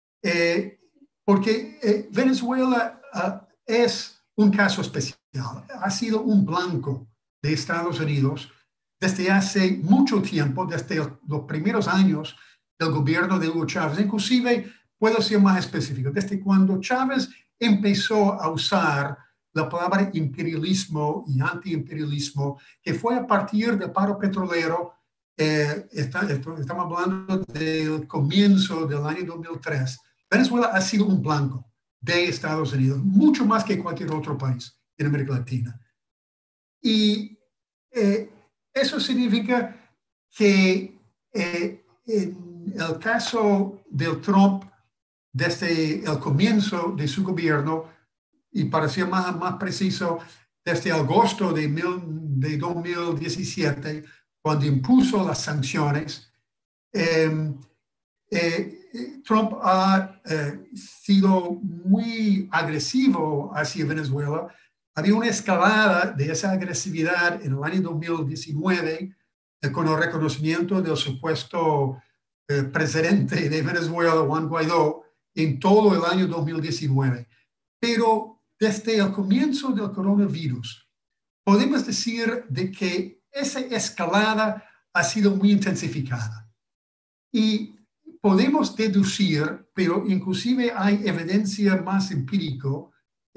Porque Venezuela es un caso especial. Ha sido un blanco de Estados Unidos desde hace mucho tiempo, desde los primeros años del gobierno de Hugo Chávez. Inclusive, puedo ser más específico, desde cuando Chávez empezó a usar la palabra imperialismo y antiimperialismo, que fue a partir del paro petrolero. Estamos hablando del comienzo del año 2003. Venezuela ha sido un blanco de Estados Unidos, mucho más que cualquier otro país en América Latina. Y eso significa que el caso del Trump, desde el comienzo de su gobierno, y para ser más preciso, desde agosto de 2017, cuando impuso las sanciones, Trump ha sido muy agresivo hacia Venezuela. Había una escalada de esa agresividad en el año 2019 con el reconocimiento del supuesto presidente de Venezuela, Juan Guaidó, en todo el año 2019. Pero desde el comienzo del coronavirus, podemos decir de que esa escalada ha sido muy intensificada. Y podemos deducir, pero inclusive hay evidencia más empírica,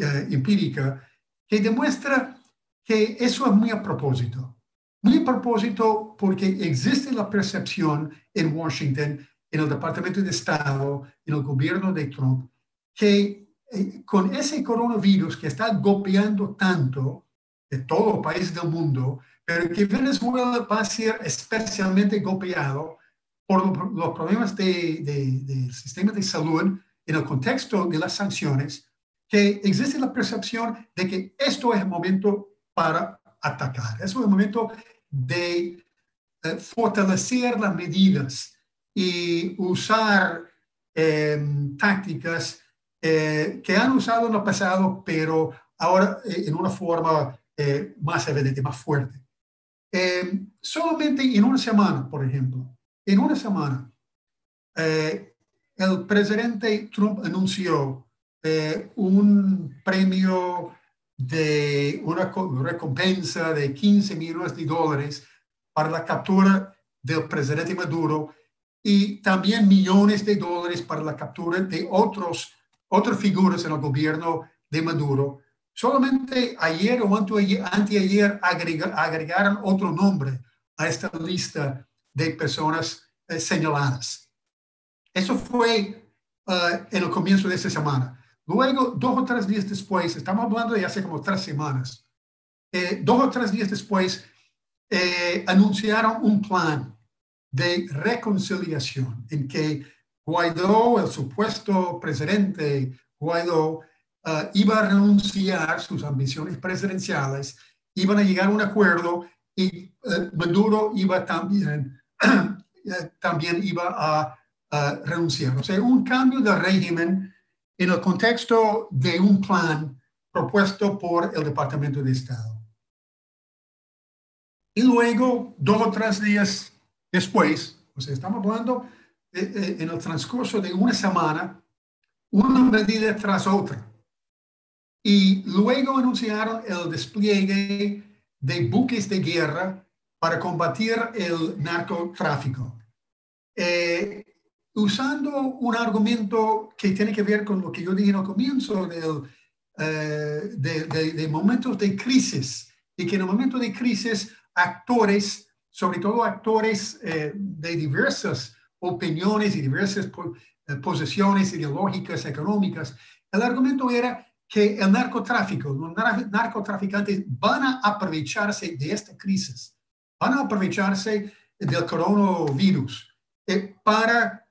que demuestra que eso es muy a propósito. Muy a propósito porque existe la percepción en Washington, en el Departamento de Estado, en el gobierno de Trump, que con ese coronavirus que está golpeando tanto de todos los países del mundo, pero que Venezuela va a ser especialmente golpeado por los problemas del sistema de salud en el contexto de las sanciones, que existe la percepción de que esto es el momento para atacar. Es el momento de fortalecer las medidas y usar tácticas que han usado en el pasado, pero ahora en una forma más evidente, más fuerte. Solamente en una semana, por ejemplo, en una semana, el presidente Trump anunció un premio de una recompensa de $15 millones para la captura del presidente Maduro y también millones de dólares para la captura de otras figuras en el gobierno de Maduro. Solamente ayer o anteayer agregaron otro nombre a esta lista de personas señaladas. Eso fue en el comienzo de esta semana. Luego, 2 o 3 días después, estamos hablando de hace como 3 semanas, 2 o 3 días después, anunciaron un plan de reconciliación en que Guaidó, el supuesto presidente Guaidó, iba a renunciar a sus ambiciones presidenciales, iban a llegar a un acuerdo y Maduro iba también iba a renunciar. O sea, un cambio de régimen en el contexto de un plan propuesto por el Departamento de Estado. Y luego, 2 o 3 días después, o sea, estamos hablando en el transcurso de una semana, una medida tras otra. Y luego anunciaron el despliegue de buques de guerra para combatir el narcotráfico. Usando un argumento que tiene que ver con lo que yo dije al comienzo de momentos de crisis, y que en el momento de crisis actores, sobre todo actores de diversas opiniones y diversas posiciones ideológicas, económicas, el argumento era que el narcotráfico, los narcotraficantes van a aprovecharse de esta crisis, van a aprovecharse del coronavirus para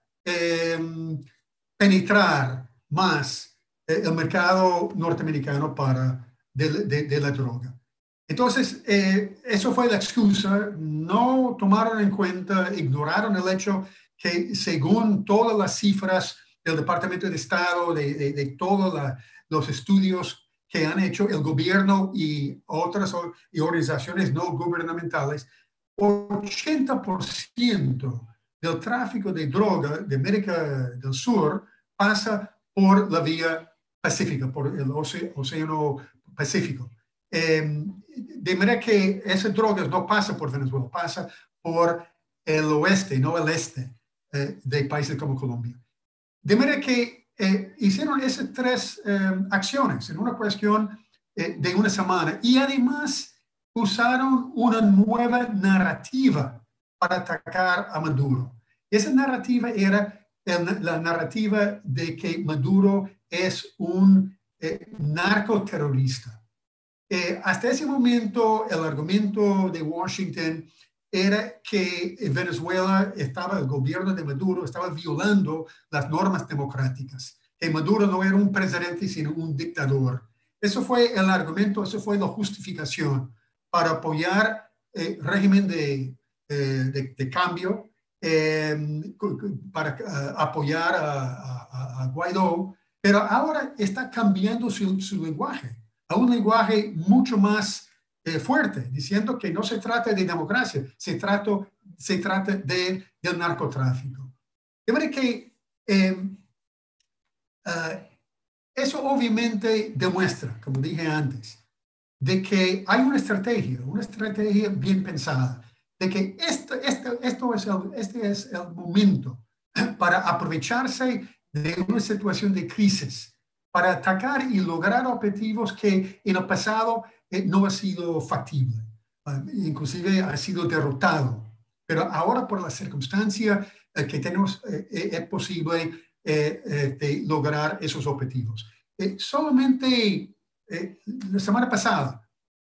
penetrar más el mercado norteamericano de la droga. Entonces, eso fue la excusa. No tomaron en cuenta, ignoraron el hecho que según todas las cifras del Departamento de Estado, de todos los estudios que han hecho el gobierno y otras organizaciones no gubernamentales, 80% del tráfico de droga de América del Sur pasa por la vía pacífica, por el Océano Pacífico. De manera que esas drogas no pasan por Venezuela, pasa por el oeste, no el este de países como Colombia. De manera que hicieron esas 3 acciones en una cuestión de una semana y además usaron una nueva narrativa para atacar a Maduro. Esa narrativa era la narrativa de que Maduro es un narcoterrorista. Hasta ese momento, el argumento de Washington era que Venezuela el gobierno de Maduro estaba violando las normas democráticas, que Maduro no era un presidente sino un dictador. Eso fue el argumento, eso fue la justificación para apoyar el régimen de cambio, para apoyar a Guaidó, pero ahora está cambiando su lenguaje a un lenguaje mucho más fuerte, diciendo que no se trata de democracia, se trata del narcotráfico. De manera que eso obviamente demuestra, como dije antes, de que hay una estrategia bien pensada, de que este es el momento para aprovecharse de una situación de crisis, para atacar y lograr objetivos que en el pasado no ha sido factible, inclusive ha sido derrotado. Pero ahora por la circunstancia que tenemos es posible de lograr esos objetivos. Solamente la semana pasada,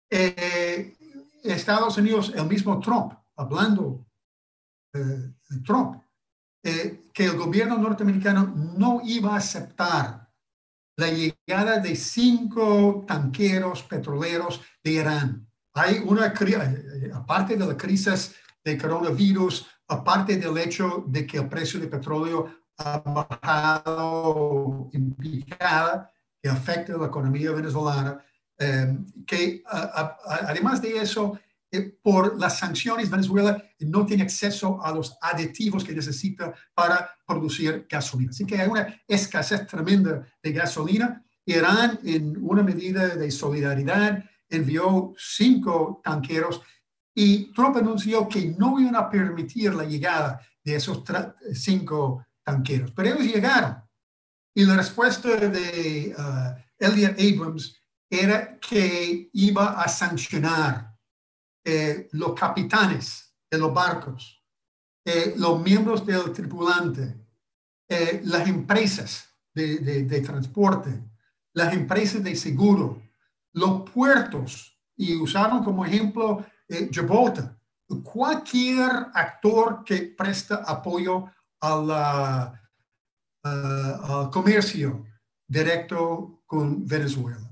Estados Unidos, el mismo Trump, hablando Trump, que el gobierno norteamericano no iba a aceptar la llegada de 5 tanqueros petroleros de Irán. Hay una, aparte de la crisis de coronavirus, aparte del hecho de que el precio de petróleo ha bajado en picada, que afecta a la economía venezolana, que además de eso, por las sanciones, Venezuela no tiene acceso a los aditivos que necesita para producir gasolina. Así que hay una escasez tremenda de gasolina. Irán, en una medida de solidaridad, envió 5 tanqueros y Trump anunció que no iban a permitir la llegada de esos 5 tanqueros. Pero ellos llegaron. Y la respuesta de Elliott Abrams era que iba a sancionar los capitanes de los barcos, los miembros del tripulante, las empresas de transporte, las empresas de seguro, los puertos, y usaron como ejemplo Gibraltar, cualquier actor que presta apoyo al comercio directo con Venezuela.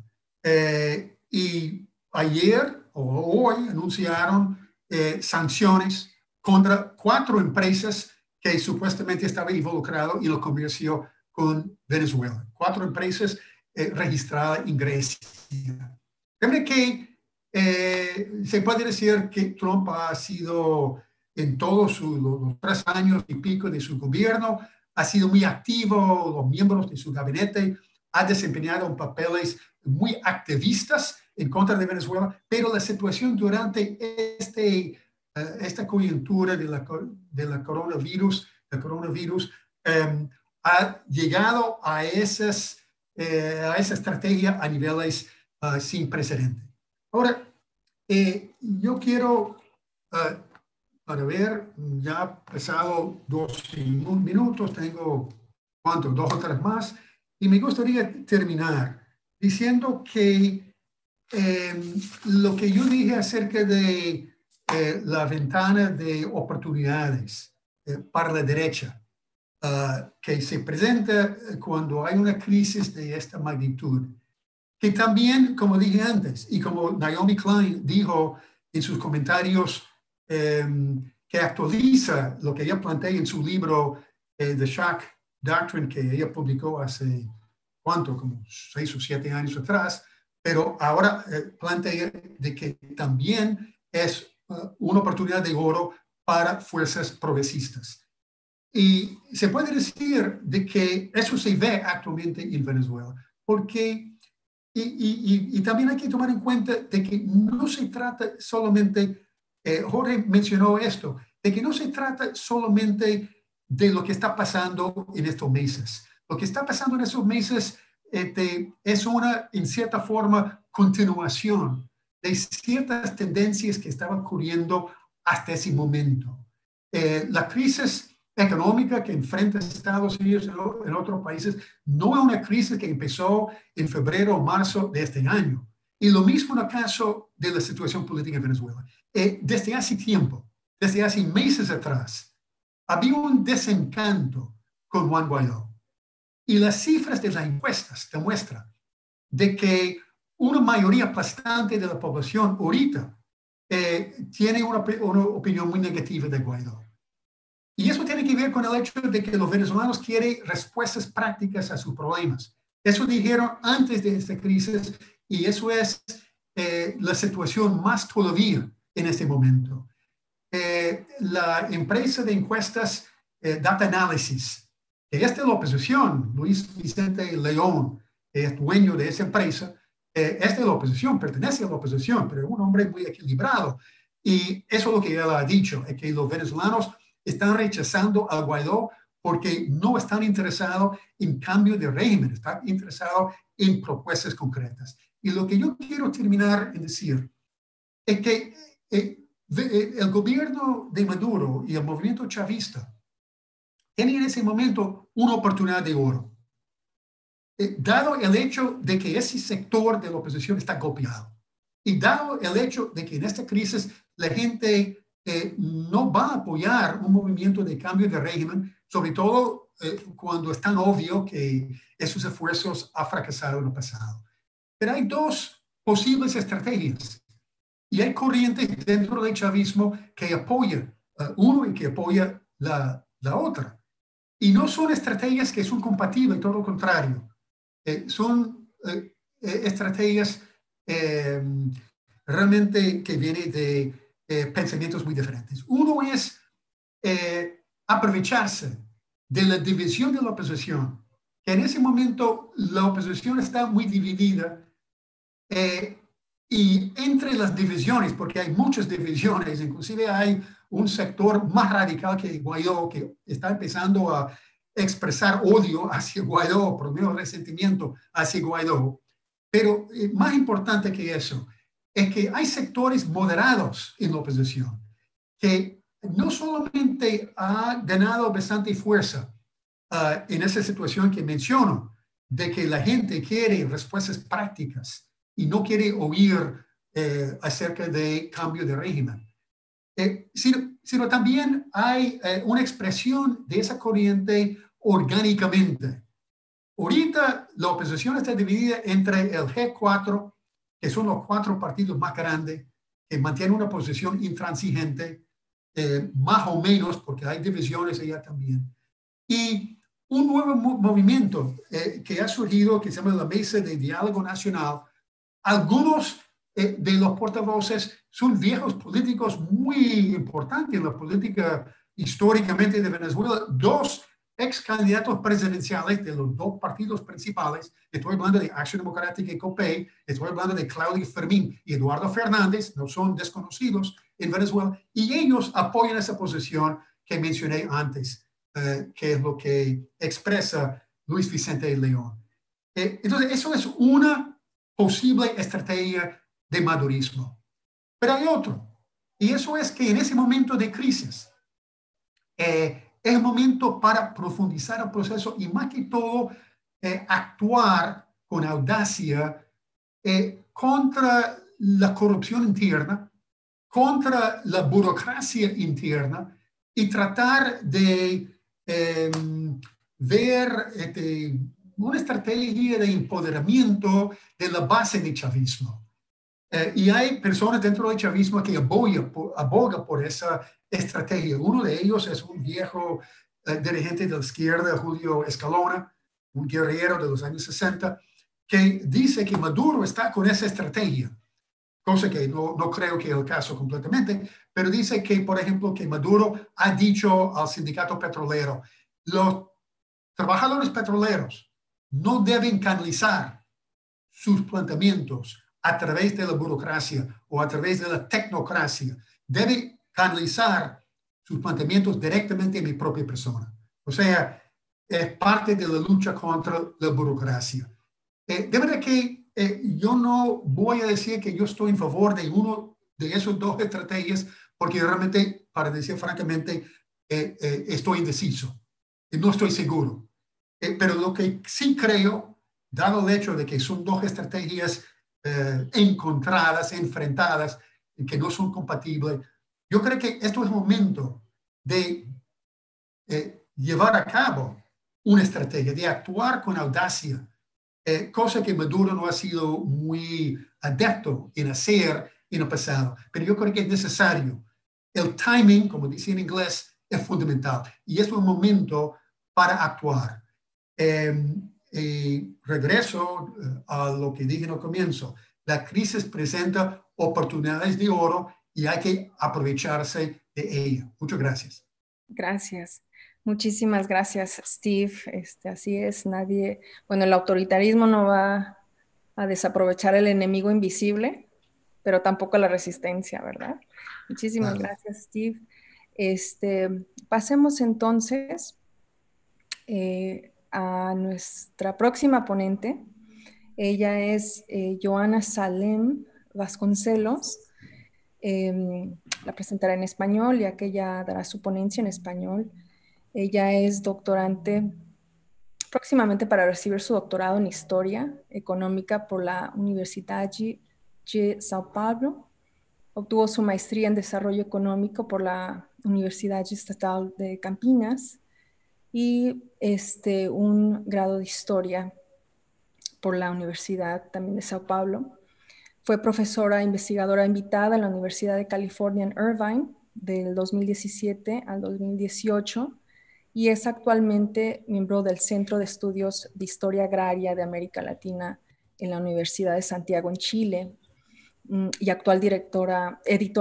Y ayer o hoy anunciaron sanciones contra 4 empresas que supuestamente estaban involucradas en el comercio con Venezuela. 4 empresas registradas en Grecia. De manera que se puede decir que Trump ha sido, en todos los 3 años y pico de su gobierno, ha sido muy activo, los miembros de su gabinete ha desempeñado papeles muy activistas en contra de Venezuela, pero la situación durante esta coyuntura de coronavirus ha llegado a esa estrategia a niveles sin precedente. Ahora, yo quiero, para ver, ya ha pasado 2 minutos, tengo, ¿cuántos? 2 o 3 más, y me gustaría terminar diciendo que lo que yo dije acerca de la ventana de oportunidades para la derecha, que se presenta cuando hay una crisis de esta magnitud, que también, como dije antes, y como Naomi Klein dijo en sus comentarios, que actualiza lo que ella plantea en su libro The Shock Doctrine, que ella publicó hace, ¿cuánto? Como 6 o 7 años atrás, pero ahora plantea de que también es una oportunidad de oro para fuerzas progresistas. Y se puede decir de que eso se ve actualmente en Venezuela, porque, y también hay que tomar en cuenta de que no se trata solamente, Jorge mencionó esto, de que no se trata solamente de lo que está pasando en estos meses. Lo que está pasando en estos meses es una, en cierta forma, continuación de ciertas tendencias que estaban ocurriendo hasta ese momento. La crisis económica que enfrenta Estados Unidos en otros países no es una crisis que empezó en febrero o marzo de este año. Y lo mismo en el caso de la situación política en Venezuela. Desde hace tiempo, desde hace meses atrás, había un desencanto con Juan Guaidó. Y las cifras de las encuestas demuestran de que una mayoría aplastante de la población ahorita tiene una opinión muy negativa de Guaidó. Y eso tiene que ver con el hecho de que los venezolanos quieren respuestas prácticas a sus problemas. Eso dijeron antes de esta crisis y eso es la situación más todavía en este momento. La empresa de encuestas Data Analysis, que es de la oposición, Luis Vicente León, es dueño de esa empresa, es de la oposición, pertenece a la oposición, pero es un hombre muy equilibrado. Y eso es lo que él ha dicho, es que los venezolanos están rechazando a Guaidó porque no están interesados en cambio de régimen, están interesados en propuestas concretas. Y lo que yo quiero terminar en decir es que el gobierno de Maduro y el movimiento chavista tienen en ese momento una oportunidad de oro. Dado el hecho de que ese sector de la oposición está golpeado y dado el hecho de que en esta crisis la gente no va a apoyar un movimiento de cambio de régimen, sobre todo cuando es tan obvio que esos esfuerzos han fracasado en el pasado. Pero hay dos posibles estrategias y hay corrientes dentro del chavismo que apoyan uno y que apoya la otra. Y no son estrategias que son compatibles, todo lo contrario. Son estrategias realmente que vienen de pensamientos muy diferentes. Uno es aprovecharse de la división de la oposición, que en ese momento la oposición está muy dividida y entre las divisiones, porque hay muchas divisiones, inclusive hay un sector más radical que Guaidó, que está empezando a expresar odio hacia Guaidó, por lo menos resentimiento hacia Guaidó. Pero más importante que eso es que hay sectores moderados en la oposición que no solamente ha ganado bastante fuerza en esa situación que menciono, de que la gente quiere respuestas prácticas y no quiere oír acerca de cambio de régimen. Sino también hay una expresión de esa corriente orgánicamente. Ahorita la oposición está dividida entre el G4, que son los 4 partidos más grandes, que mantienen una posición intransigente, más o menos, porque hay divisiones allá también. Y un nuevo movimiento que ha surgido, que se llama la Mesa de Diálogo Nacional. Algunos de los portavoces son viejos políticos muy importantes en la política históricamente de Venezuela. 2 ex candidatos presidenciales de los 2 partidos principales. Estoy hablando de Acción Democrática y COPEI. Estoy hablando de Claudio Fermín y Eduardo Fernández. No son desconocidos en Venezuela. Y ellos apoyan esa posición que mencioné antes, que es lo que expresa Luis Vicente León. Entonces, eso es una posible estrategia de madurismo. Pero hay otro, y eso es que en ese momento de crisis es el momento para profundizar el proceso y más que todo actuar con audacia contra la corrupción interna, contra la burocracia interna y tratar de ver una estrategia de empoderamiento de la base del chavismo. Y hay personas dentro del chavismo que abogan por esa estrategia. Uno de ellos es un viejo dirigente de la izquierda, Julio Escalona, un guerrero de los años 60, que dice que Maduro está con esa estrategia, cosa que no creo que es el caso completamente, pero dice que, por ejemplo, que Maduro ha dicho al sindicato petrolero, los trabajadores petroleros no deben canalizar sus planteamientos a través de la burocracia o a través de la tecnocracia. Debe canalizar sus planteamientos directamente en mi propia persona. O sea, es parte de la lucha contra la burocracia. De verdad que yo no voy a decir que yo estoy en favor de uno de esos 2 estrategias, porque realmente, para decir francamente, estoy indeciso. No estoy seguro. Pero lo que sí creo, dado el hecho de que son 2 estrategias encontradas, enfrentadas, que no son compatibles, Yo creo que esto es el momento de llevar a cabo una estrategia, de actuar con audacia, cosa que Maduro no ha sido muy adepto en hacer en el pasado. Pero yo creo que es necesario. El timing, como dice en inglés, es fundamental. Y es un momento para actuar. Regreso a lo que dije en el comienzo. La crisis presenta oportunidades de oro y hay que aprovecharse de ella. Muchas gracias. Gracias. Muchísimas gracias, Steve. Así es, nadie, bueno, el autoritarismo no va a desaprovechar el enemigo invisible, pero tampoco la resistencia, ¿verdad? Muchísimas gracias, Steve. Pasemos entonces a nuestra próxima ponente. Ella es Joana Salem Vasconcelos. La presentará en español, ya que ella dará su ponencia en español. Ella es doctorante próximamente para recibir su doctorado en Historia Económica por la Universidad de São Paulo. Obtuvo su maestría en Desarrollo Económico por la Universidad Estatal de Campinas y un grado de Historia por la Universidad también de São Paulo. Fue profesora investigadora invitada en la Universidad de California en Irvine del 2017 al 2018 y es actualmente miembro del Centro de Estudios de Historia Agraria de América Latina en la Universidad de Santiago en Chile y actual editora,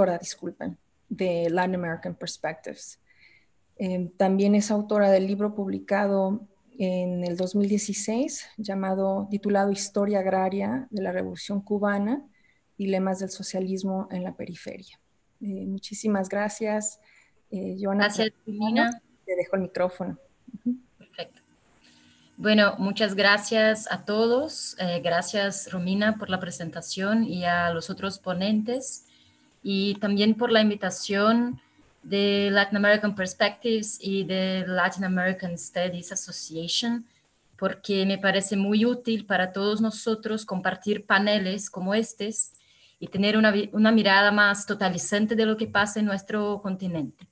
de Latin American Perspectives. También es autora del libro publicado en el 2016 titulado Historia Agraria de la Revolución Cubana, Dilemas del Socialismo en la Periferia. Muchísimas gracias, Joana. Gracias, Romina. Te dejo el micrófono. Perfecto. Bueno, muchas gracias a todos. Gracias, Romina, por la presentación y a los otros ponentes y también por la invitación de Latin American Perspectives y de Latin American Studies Association, porque me parece muy útil para todos nosotros compartir paneles como estos y tener una mirada más totalizante de lo que pasa en nuestro continente.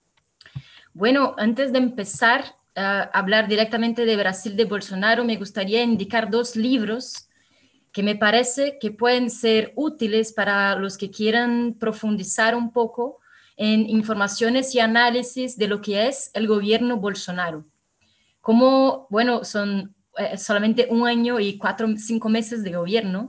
Bueno, antes de empezar a hablar directamente de Brasil de Bolsonaro, me gustaría indicar dos libros que me parece que pueden ser útiles para los que quieran profundizar un poco en informaciones y análisis de lo que es el gobierno Bolsonaro. Como, bueno, son solamente 1 año y 4 o 5 meses de gobierno,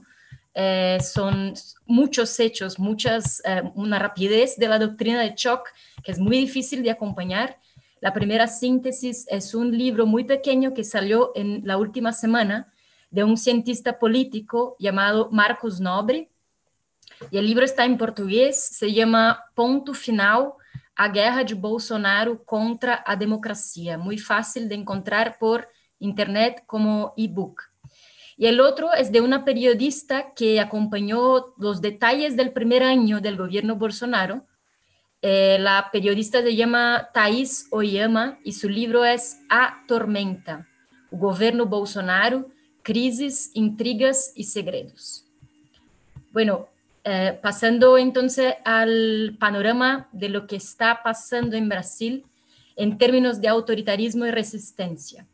son muchos hechos, una rapidez de la doctrina de shock que es muy difícil de acompañar. La primera síntesis es un libro muy pequeño que salió en la última semana de un cientista político llamado Marcos Nobre, y el libro está en portugués, se llama Ponto Final, a guerra de Bolsonaro contra a democracia, muy fácil de encontrar por internet como ebook. Y el otro es de una periodista que acompañó los detalles del primer año del gobierno Bolsonaro. La periodista se llama Thaís Oyama y su libro es A Tormenta, o Governo Bolsonaro, Crisis, Intrigas y Segredos. Bueno, pasando entonces al panorama de lo que está pasando en Brasil en términos de autoritarismo y resistencia.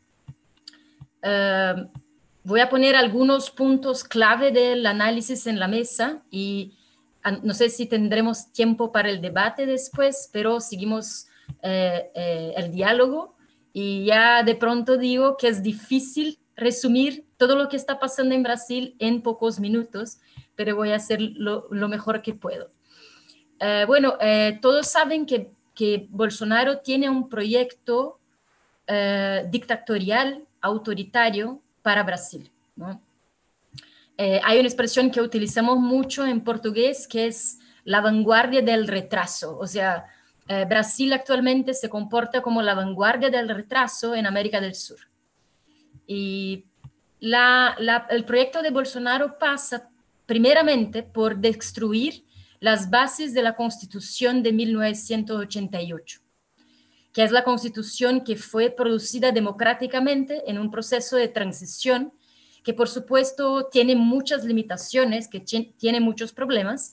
Voy a poner algunos puntos clave del análisis en la mesa y no sé si tendremos tiempo para el debate después, pero seguimos el diálogo y ya de pronto digo que es difícil resumir todo lo que está pasando en Brasil en pocos minutos, pero voy a hacer lo mejor que puedo. Bueno, todos saben que Bolsonaro tiene un proyecto dictatorial, autoritario para Brasil, ¿no? Hay una expresión que utilizamos mucho en portugués que es la vanguardia del retraso. O sea, Brasil actualmente se comporta como la vanguardia del retraso en América del Sur. Y el proyecto de Bolsonaro pasa primeramente por destruir las bases de la Constitución de 1988, que es la Constitución que fue producida democráticamente en un proceso de transición que por supuesto tiene muchas limitaciones, que tiene muchos problemas,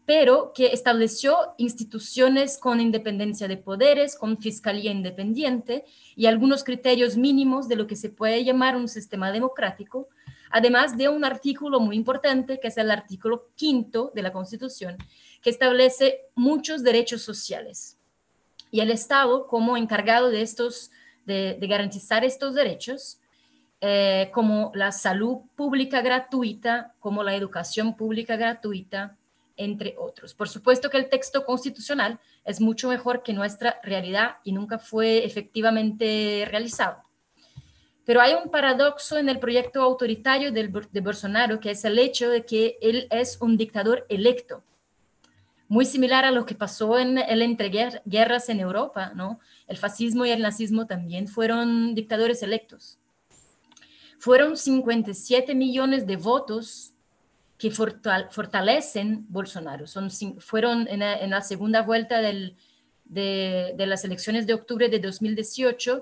pero que estableció instituciones con independencia de poderes, con fiscalía independiente y algunos criterios mínimos de lo que se puede llamar un sistema democrático, además de un artículo muy importante, que es el artículo 5 de la Constitución, que establece muchos derechos sociales. Y el Estado, como encargado de garantizar estos derechos, como la salud pública gratuita, como la educación pública gratuita, entre otros. Por supuesto que el texto constitucional es mucho mejor que nuestra realidad y nunca fue efectivamente realizado. Pero hay un paradoxo en el proyecto autoritario de Bolsonaro, que es el hecho de que él es un dictador electo, muy similar a lo que pasó en el entreguerras en Europa, ¿no? El fascismo y el nazismo también fueron dictadores electos. Fueron 57 millones de votos que fortalecen Bolsonaro. Fueron en la segunda vuelta de las elecciones de octubre de 2018,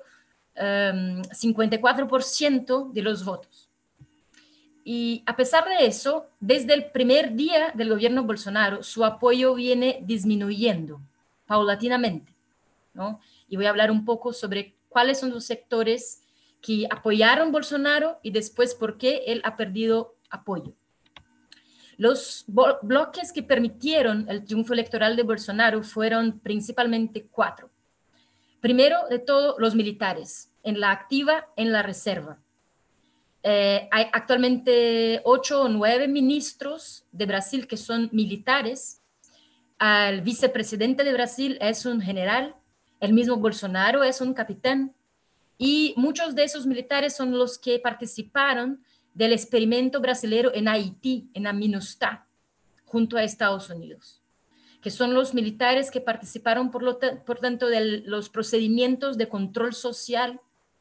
54% de los votos. Y a pesar de eso, desde el primer día del gobierno Bolsonaro, su apoyo viene disminuyendo paulatinamente, ¿no? Y voy a hablar un poco sobre cuáles son los sectores que apoyaron Bolsonaro y después por qué él ha perdido apoyo. Los bloques que permitieron el triunfo electoral de Bolsonaro fueron principalmente 4. Primero de todo, los militares, en la activa, en la reserva. Hay actualmente 8 o 9 ministros de Brasil que son militares. El vicepresidente de Brasil es un general, el mismo Bolsonaro es un capitán, y muchos de esos militares son los que participaron del experimento brasilero en Haití, en la MINUSTAH, junto a Estados Unidos, que son los militares que participaron, por tanto, de los procedimientos de control social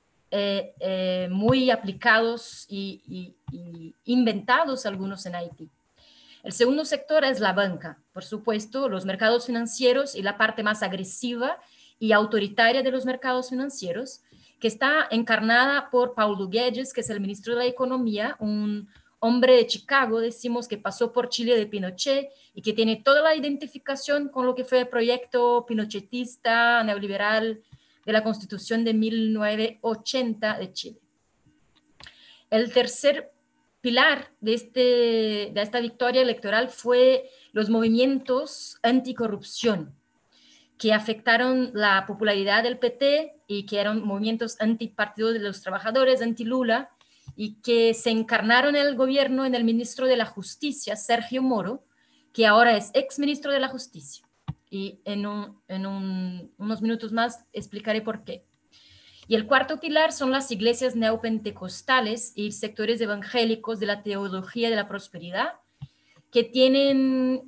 muy aplicados y inventados algunos en Haití. El segundo sector es la banca, por supuesto, los mercados financieros y la parte más agresiva y autoritaria de los mercados financieros, que está encarnada por Paulo Guedes, que es el ministro de la Economía, un hombre de Chicago, decimos, que pasó por Chile de Pinochet y que tiene toda la identificación con lo que fue el proyecto pinochetista, neoliberal, de la Constitución de 1980 de Chile. El tercer pilar de esta victoria electoral fue los movimientos anticorrupción, que afectaron la popularidad del PT y que eran movimientos antipartido de los trabajadores, anti-Lula, y que se encarnaron en el gobierno en el ministro de la Justicia, Sergio Moro, que ahora es exministro de la Justicia. Y en unos minutos más explicaré por qué. Y el cuarto pilar son las iglesias neopentecostales y sectores evangélicos de la teología de la prosperidad, que tienen,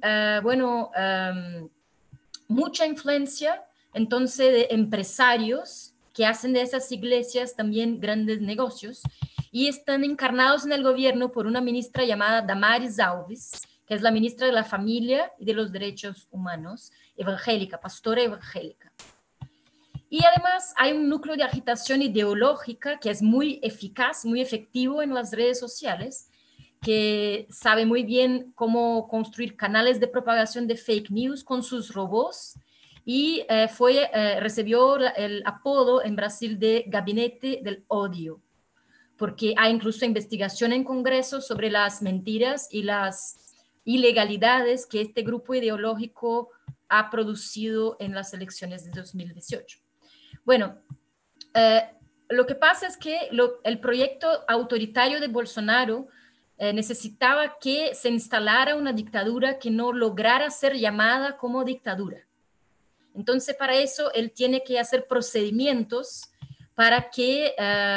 mucha influencia, entonces, de empresarios que hacen de esas iglesias también grandes negocios y están encarnados en el gobierno por una ministra llamada Damares Alves, que es la ministra de la Familia y de los Derechos Humanos, evangélica, pastora evangélica. Y además hay un núcleo de agitación ideológica que es muy eficaz, muy efectivo en las redes sociales, que sabe muy bien cómo construir canales de propagación de fake news con sus robots y recibió el apodo en Brasil de Gabinete del Odio, porque hay incluso investigación en Congreso sobre las mentiras y las ilegalidades que este grupo ideológico ha producido en las elecciones de 2018. Bueno, lo que pasa es que el proyecto autoritario de Bolsonaro necesitaba que se instalara una dictadura que no lograra ser llamada como dictadura. Entonces, para eso, él tiene que hacer procedimientos para que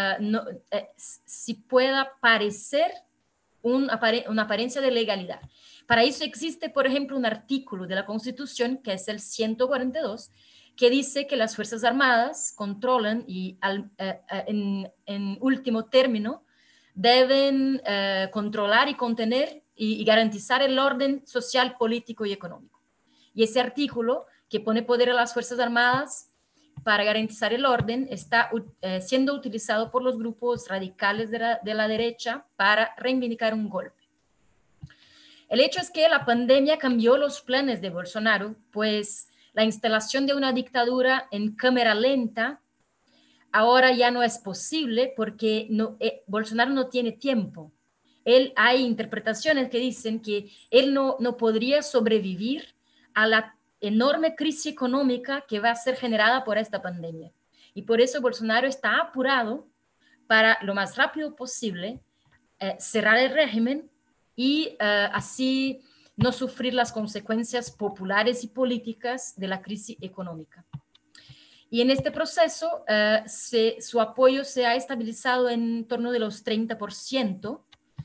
si pueda parecer una apariencia de legalidad. Para eso existe, por ejemplo, un artículo de la Constitución, que es el 142, que dice que las Fuerzas Armadas controlan y en último término deben controlar y contener y garantizar el orden social, político y económico. Y ese artículo que pone poder a las Fuerzas Armadas para garantizar el orden está siendo utilizado por los grupos radicales de la derecha para reivindicar un golpe. El hecho es que la pandemia cambió los planes de Bolsonaro, pues la instalación de una dictadura en cámara lenta ahora ya no es posible porque Bolsonaro no tiene tiempo. Hay interpretaciones que dicen que él no podría sobrevivir a la enorme crisis económica que va a ser generada por esta pandemia. Y por eso Bolsonaro está apurado para lo más rápido posible cerrar el régimen y así no sufrir las consecuencias populares y políticas de la crisis económica. Y en este proceso su apoyo se ha estabilizado en torno de los 30%,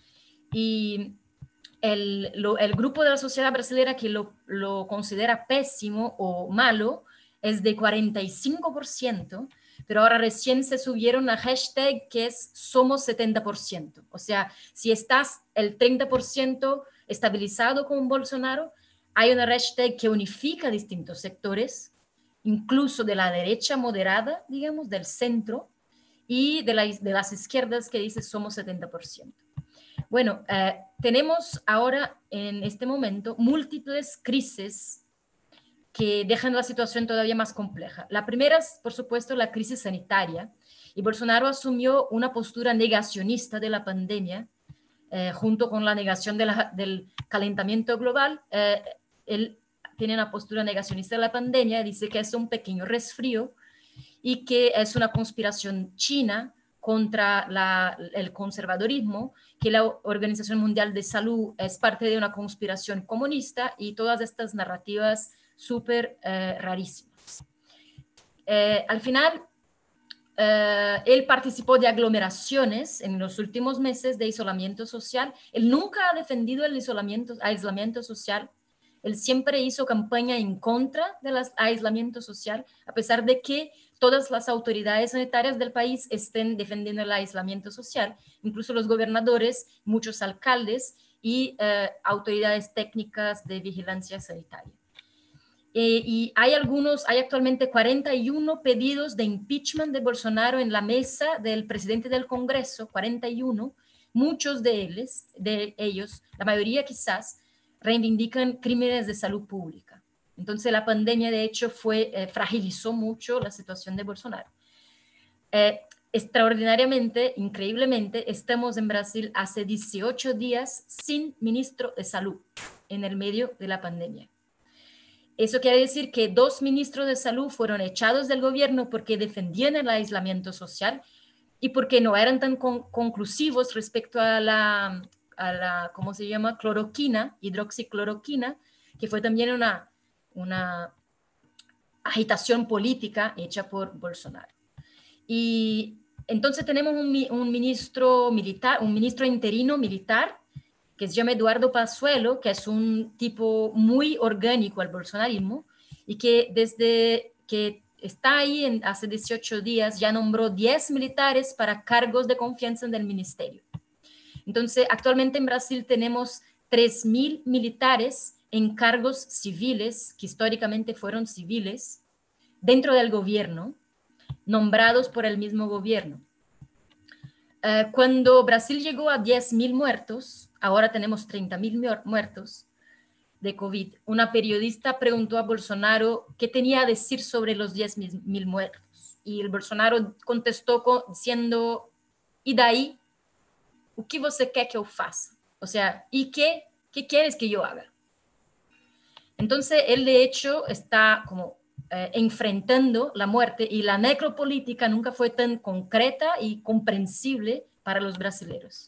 y el grupo de la sociedad brasileña que lo considera pésimo o malo es de 45%, pero ahora recién se subieron a hashtag que es Somos 70%. O sea, si estás el 30% estabilizado con Bolsonaro, hay una hashtag que unifica distintos sectores, incluso de la derecha moderada, digamos, del centro, y de las izquierdas que dice Somos 70%. Bueno, tenemos ahora en este momento múltiples crisis que dejan la situación todavía más compleja. La primera es, por supuesto, la crisis sanitaria, y Bolsonaro asumió una postura negacionista de la pandemia, junto con la negación del calentamiento global. Él tiene una postura negacionista de la pandemia, dice que es un pequeño resfrío y que es una conspiración china contra el conservadurismo, que la Organización Mundial de Salud es parte de una conspiración comunista, y todas estas narrativas súper rarísimas. Al final, él participó de aglomeraciones en los últimos meses de aislamiento social. Él nunca ha defendido el aislamiento social. Él siempre hizo campaña en contra del aislamiento social, a pesar de que todas las autoridades sanitarias del país estén defendiendo el aislamiento social, incluso los gobernadores, muchos alcaldes y autoridades técnicas de vigilancia sanitaria. Y hay actualmente 41 pedidos de impeachment de Bolsonaro en la mesa del presidente del Congreso, 41, muchos de ellos, la mayoría quizás, reivindican crímenes de salud pública. Entonces la pandemia de hecho fragilizó mucho la situación de Bolsonaro. Extraordinariamente, increíblemente, estamos en Brasil hace 18 días sin ministro de salud en el medio de la pandemia. Eso quiere decir que 2 ministros de salud fueron echados del gobierno porque defendían el aislamiento social y porque no eran tan conclusivos respecto a la ¿cómo se llama? Cloroquina, hidroxicloroquina, que fue también una agitación política hecha por Bolsonaro. Y entonces tenemos un ministro militar, un ministro interino militar, que se llama Eduardo Pazuello, que es un tipo muy orgánico al bolsonarismo, y que desde que está ahí hace 18 días ya nombró 10 militares para cargos de confianza en el ministerio. Entonces, actualmente en Brasil tenemos 3.000 militares en cargos civiles, que históricamente fueron civiles, dentro del gobierno, nombrados por el mismo gobierno. Cuando Brasil llegó a 10.000 muertos, ahora tenemos 30.000 muertos de COVID, una periodista preguntó a Bolsonaro qué tenía a decir sobre los 10.000 muertos. Y el Bolsonaro contestó diciendo, ¿y daí? ¿O que você quer que eu faça? O sea, ¿y qué quieres que yo haga? Entonces, él de hecho está como enfrentando la muerte, y la necropolítica nunca fue tan concreta y comprensible para los brasileños.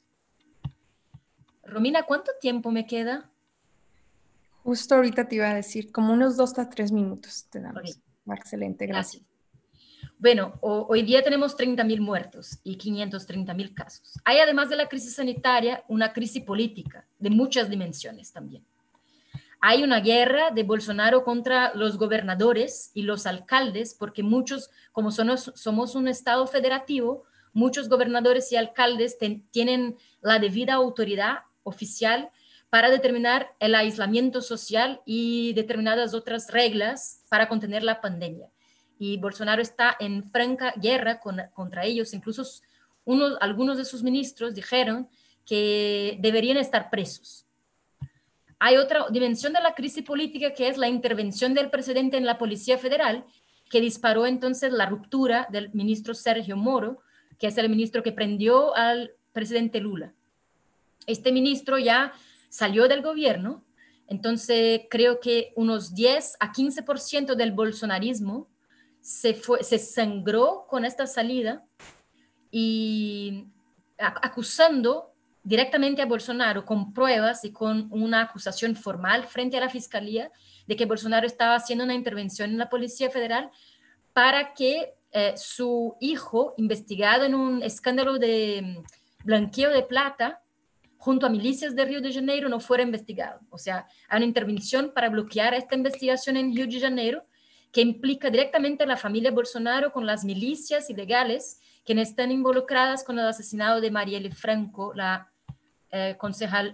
Romina, ¿cuánto tiempo me queda? Justo ahorita te iba a decir, como unos 2 a 3 minutos te damos. Okay. Excelente, gracias. Bueno, hoy día tenemos 30.000 muertos y 530.000 casos. Hay, además de la crisis sanitaria, una crisis política de muchas dimensiones también. Hay una guerra de Bolsonaro contra los gobernadores y los alcaldes, porque muchos, como somos un estado federativo, muchos gobernadores y alcaldes tienen la debida autoridad oficial para determinar el aislamiento social y determinadas otras reglas para contener la pandemia. Y Bolsonaro está en franca guerra contra ellos. Incluso algunos de sus ministros dijeron que deberían estar presos. hay otra dimensión de la crisis política que es la intervención del presidente en la Policía Federal, que disparó entonces la ruptura del ministro Sergio Moro, que es el ministro que prendió al presidente Lula. Este ministro ya salió del gobierno, entonces creo que unos 10 a 15% del bolsonarismo se sangró con esta salida y acusando directamente a Bolsonaro con pruebas y con una acusación formal frente a la fiscalía de que Bolsonaro estaba haciendo una intervención en la Policía Federal para que su hijo, investigado en un escándalo de blanqueo de plata, junto a milicias de Río de Janeiro, no fuera investigado. O sea, hay una intervención para bloquear esta investigación en Río de Janeiro que implica directamente a la familia Bolsonaro con las milicias ilegales que están involucradas con el asesinato de Marielle Franco, la concejal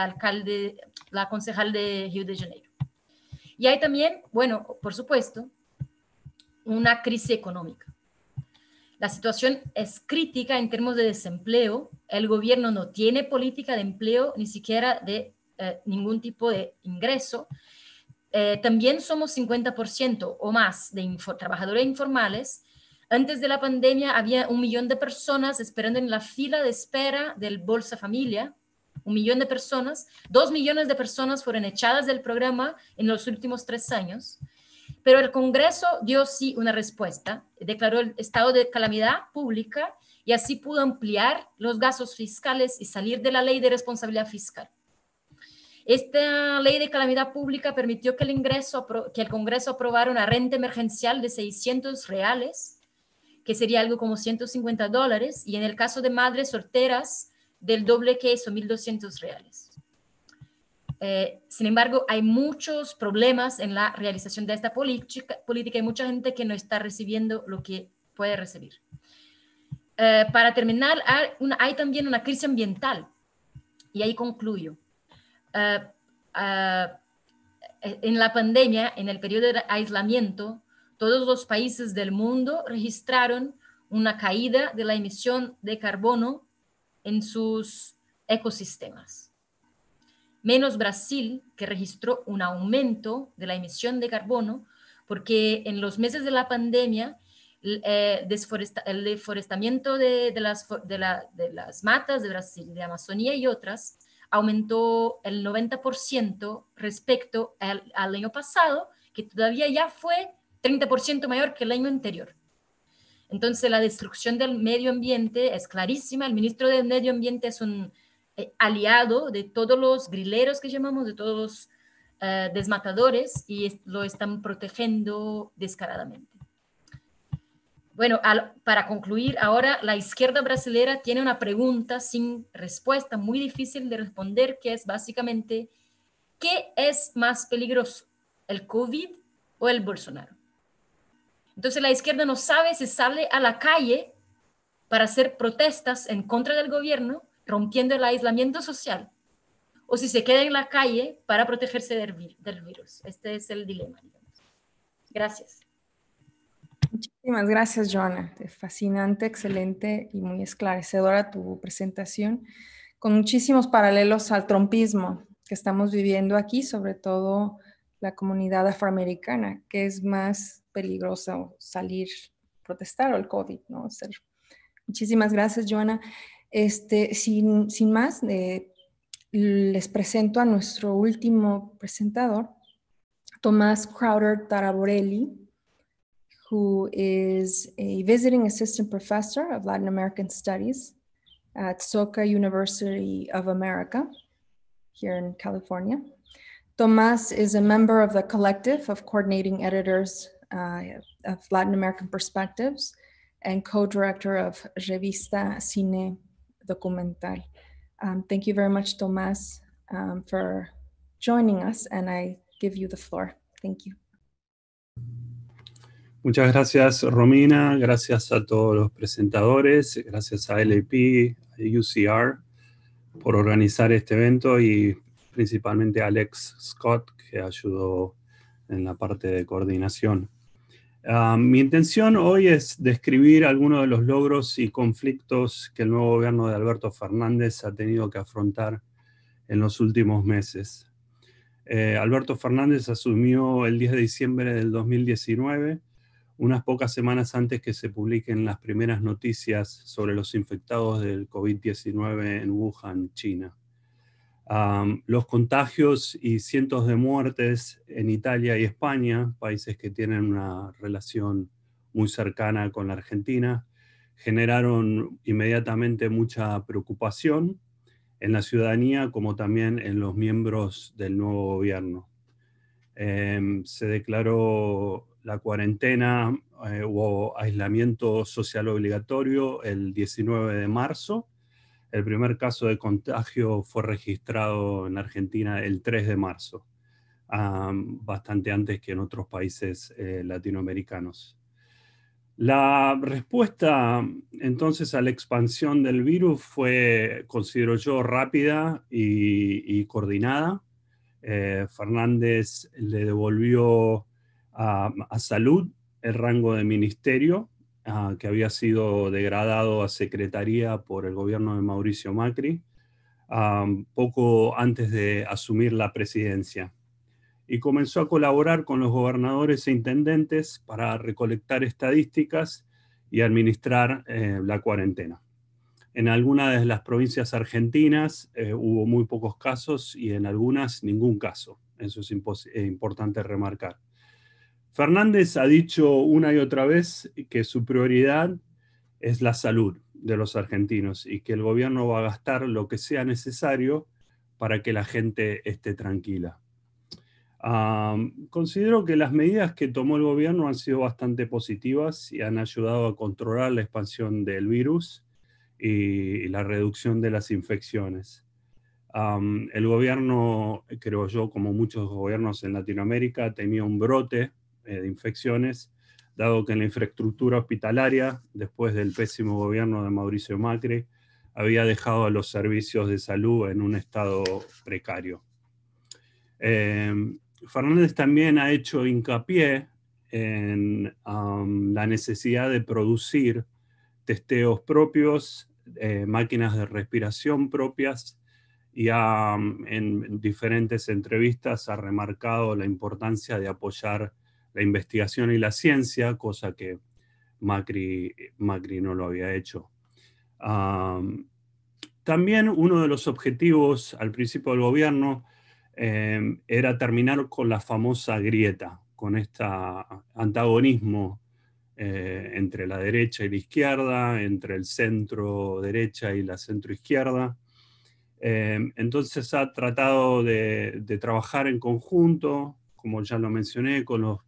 de Río de Janeiro. Y hay también, bueno, por supuesto, una crisis económica. La situación es crítica en términos de desempleo. El gobierno no tiene política de empleo, ni siquiera de ningún tipo de ingreso. También somos 50% o más de trabajadores informales. Antes de la pandemia había 1 millón de personas esperando en la fila de espera del Bolsa Familia. 1 millón de personas. 2 millones de personas fueron echadas del programa en los últimos 3 años. Pero el Congreso dio sí una respuesta, declaró el estado de calamidad pública y así pudo ampliar los gastos fiscales y salir de la ley de responsabilidad fiscal. Esta ley de calamidad pública permitió que el Congreso aprobara una renta emergencial de $600, que sería algo como $150, y en el caso de madres solteras, del doble que eso, $1,200. Sin embargo, hay muchos problemas en la realización de esta política. Hay mucha gente que no está recibiendo lo que puede recibir. Para terminar, hay también una crisis ambiental, y ahí concluyo. En la pandemia, en el periodo de aislamiento, todos los países del mundo registraron una caída de la emisión de carbono en sus ecosistemas. Menos Brasil, que registró un aumento de la emisión de carbono, porque en los meses de la pandemia el deforestamiento de las matas de Brasil, de Amazonía y otras, aumentó el 90% respecto al año pasado, que todavía ya fue 30% mayor que el año anterior. Entonces la destrucción del medio ambiente es clarísima. El ministro del Medio Ambiente es un aliado de todos los grileros que llamamos, de todos los desmatadores, y lo están protegiendo descaradamente. Bueno, para concluir, ahora la izquierda brasilera tiene una pregunta sin respuesta, muy difícil de responder, que es básicamente, ¿qué es más peligroso, el COVID o el Bolsonaro? Entonces la izquierda no sabe si sale a la calle para hacer protestas en contra del gobierno, rompiendo el aislamiento social, o si se queda en la calle para protegerse del virus. Este es el dilema, digamos. Gracias. Muchísimas gracias, Joana. Fascinante, excelente y muy esclarecedora tu presentación, con muchísimos paralelos al trumpismo que estamos viviendo aquí, sobre todo la comunidad afroamericana, que es más peligroso salir a protestar, o el COVID, ¿no? Muchísimas gracias, Joana. Sin más, les presento a nuestro último presentador, Tomás Crowder Taraborelli, who is a visiting assistant professor of Latin American Studies at Soka University of America here in California. Tomás is a member of the collective of coordinating editors of Latin American Perspectives and co-director of Revista Cine Documental. Thank you very much, Tomás, for joining us, and I give you the floor. Thank you. Muchas gracias, Romina. Gracias a todos los presentadores. Gracias a LAP, a UCR, por organizar este evento, y principalmente a Alex Scott, que ayudó en la parte de coordinación. Mi intención hoy es describir algunos de los logros y conflictos que el nuevo gobierno de Alberto Fernández ha tenido que afrontar en los últimos meses. Alberto Fernández asumió el 10 de diciembre del 2019, unas pocas semanas antes que se publiquen las primeras noticias sobre los infectados del COVID-19 en Wuhan, China. Los contagios y cientos de muertes en Italia y España, países que tienen una relación muy cercana con la Argentina, generaron inmediatamente mucha preocupación en la ciudadanía como también en los miembros del nuevo gobierno. Se declaró la cuarentena o aislamiento social obligatorio el 19 de marzo. El primer caso de contagio fue registrado en Argentina el 3 de marzo, bastante antes que en otros países latinoamericanos. La respuesta entonces a la expansión del virus fue, considero yo, rápida y coordinada. Fernández le devolvió a Salud el rango de ministerio, que había sido degradado a secretaría por el gobierno de Mauricio Macri, poco antes de asumir la presidencia. Y comenzó a colaborar con los gobernadores e intendentes para recolectar estadísticas y administrar la cuarentena. En algunas de las provincias argentinas hubo muy pocos casos y en algunas ningún caso. Eso es importante remarcar. Fernández ha dicho una y otra vez que su prioridad es la salud de los argentinos y que el gobierno va a gastar lo que sea necesario para que la gente esté tranquila. Considero que las medidas que tomó el gobierno han sido bastante positivas y han ayudado a controlar la expansión del virus y la reducción de las infecciones. El gobierno, creo yo, como muchos gobiernos en Latinoamérica, tenía un brote de infecciones, dado que la infraestructura hospitalaria, después del pésimo gobierno de Mauricio Macri, había dejado a los servicios de salud en un estado precario. Fernández también ha hecho hincapié en la necesidad de producir testeos propios, máquinas de respiración propias, y en diferentes entrevistas ha remarcado la importancia de apoyar la investigación y la ciencia, cosa que Macri no lo había hecho. También uno de los objetivos al principio del gobierno era terminar con la famosa grieta, con este antagonismo entre la derecha y la izquierda, entre el centro derecha y la centro izquierda. Entonces ha tratado de trabajar en conjunto, como ya lo mencioné, con los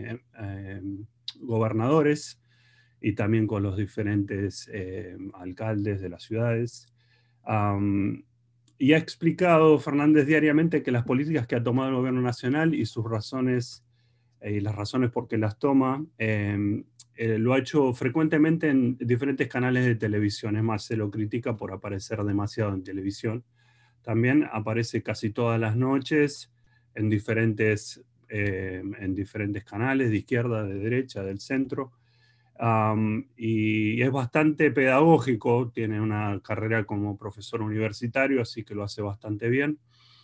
gobernadores y también con los diferentes alcaldes de las ciudades. Y ha explicado Fernández diariamente que las políticas que ha tomado el gobierno nacional y sus razones y las razones por qué las toma, lo ha hecho frecuentemente en diferentes canales de televisión. Es más, se lo critica por aparecer demasiado en televisión. También aparece casi todas las noches en diferentes canales de izquierda, de derecha, del centro. Y es bastante pedagógico, tiene una carrera como profesor universitario, así que lo hace bastante bien.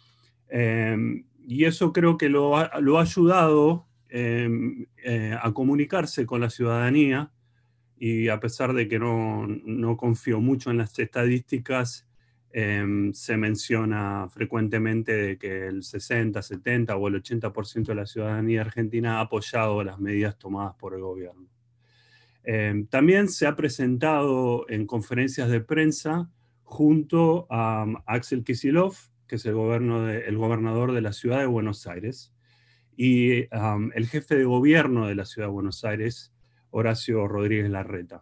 Y eso creo que lo ha ayudado a comunicarse con la ciudadanía, y a pesar de que no confío mucho en las estadísticas, se menciona frecuentemente de que el 60, 70 o el 80% de la ciudadanía argentina ha apoyado las medidas tomadas por el gobierno. También se ha presentado en conferencias de prensa junto a Axel Kicillof, que es el gobernador de la ciudad de Buenos Aires, y el jefe de gobierno de la ciudad de Buenos Aires, Horacio Rodríguez Larreta.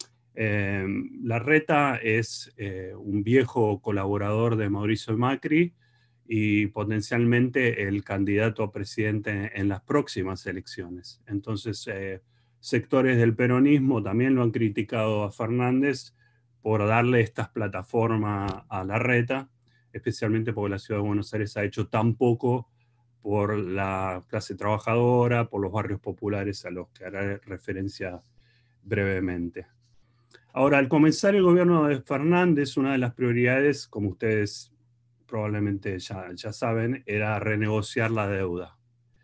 Larreta es un viejo colaborador de Mauricio Macri y potencialmente el candidato a presidente en las próximas elecciones. Entonces, sectores del peronismo también lo han criticado a Fernández por darle estas plataformas a Larreta, especialmente porque la ciudad de Buenos Aires ha hecho tan poco por la clase trabajadora, por los barrios populares a los que haré referencia brevemente. Ahora, al comenzar el gobierno de Fernández, una de las prioridades, como ustedes probablemente ya saben, era renegociar la deuda.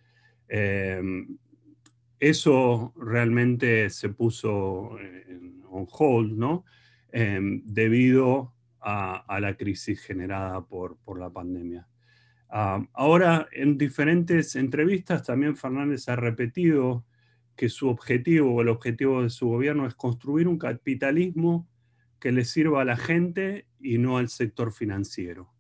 Eso realmente se puso on hold, ¿no? Debido a la crisis generada por la pandemia. Ahora, en diferentes entrevistas, también Fernández ha repetido que su objetivo o el objetivo de su gobierno es construir un capitalismo que le sirva a la gente y no al sector financiero.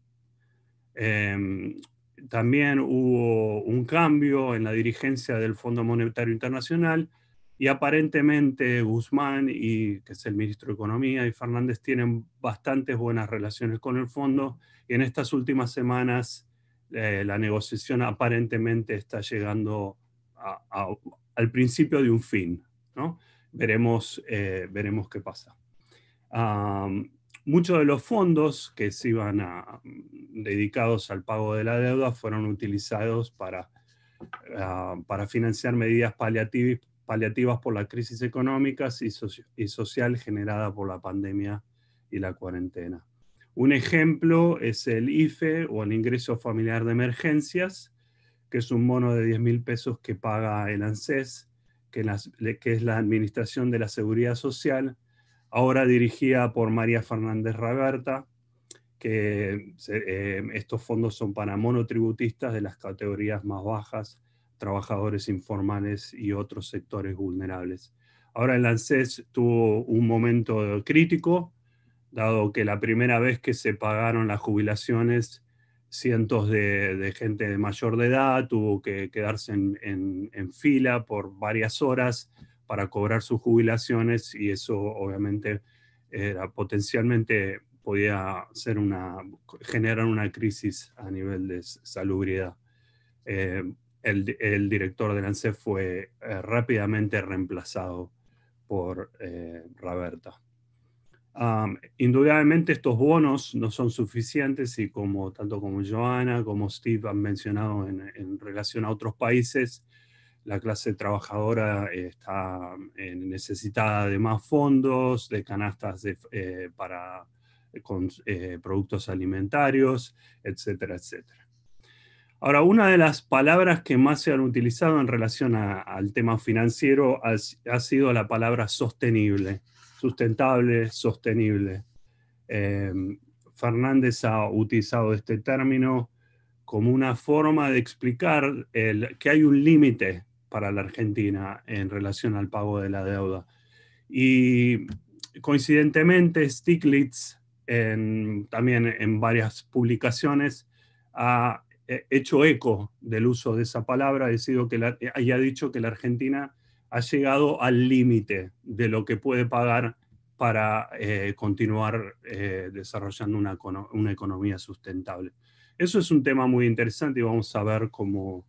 También hubo un cambio en la dirigencia del Fondo Monetario Internacional y aparentemente Guzmán, que es el ministro de Economía, y Fernández tienen bastantes buenas relaciones con el fondo, y en estas últimas semanas la negociación aparentemente está llegando al principio de un fin, ¿no? Veremos qué pasa. Muchos de los fondos que se iban dedicados al pago de la deuda fueron utilizados para financiar medidas paliativas por las crisis económicas y social generada por la pandemia y la cuarentena. Un ejemplo es el IFE, o el Ingreso Familiar de Emergencias, que es un bono de 10.000 pesos que paga el ANSES, que es la Administración de la Seguridad Social, ahora dirigida por María Fernández Raberta, que estos fondos son para monotributistas de las categorías más bajas, trabajadores informales y otros sectores vulnerables. Ahora el ANSES tuvo un momento crítico, dado que la primera vez que se pagaron las jubilaciones, cientos de gente de mayor de edad tuvo que quedarse en fila por varias horas para cobrar sus jubilaciones, y eso obviamente potencialmente podía generar una crisis a nivel de salubridad. El director del ANSES fue rápidamente reemplazado por Raberta. Indudablemente estos bonos no son suficientes, y tanto como Joana como Steve han mencionado en relación a otros países, la clase trabajadora está necesitada de más fondos, de canastas con productos alimentarios, etcétera, etcétera. Ahora, una de las palabras que más se han utilizado en relación al tema financiero ha sido la palabra sostenible, sustentable, sostenible. Fernández ha utilizado este término como una forma de explicar que hay un límite para la Argentina en relación al pago de la deuda. Y coincidentemente, Stiglitz, también en varias publicaciones, ha hecho eco del uso de esa palabra, ha dicho que la Argentina ha llegado al límite de lo que puede pagar para continuar desarrollando una economía sustentable. Eso es un tema muy interesante y vamos a ver cómo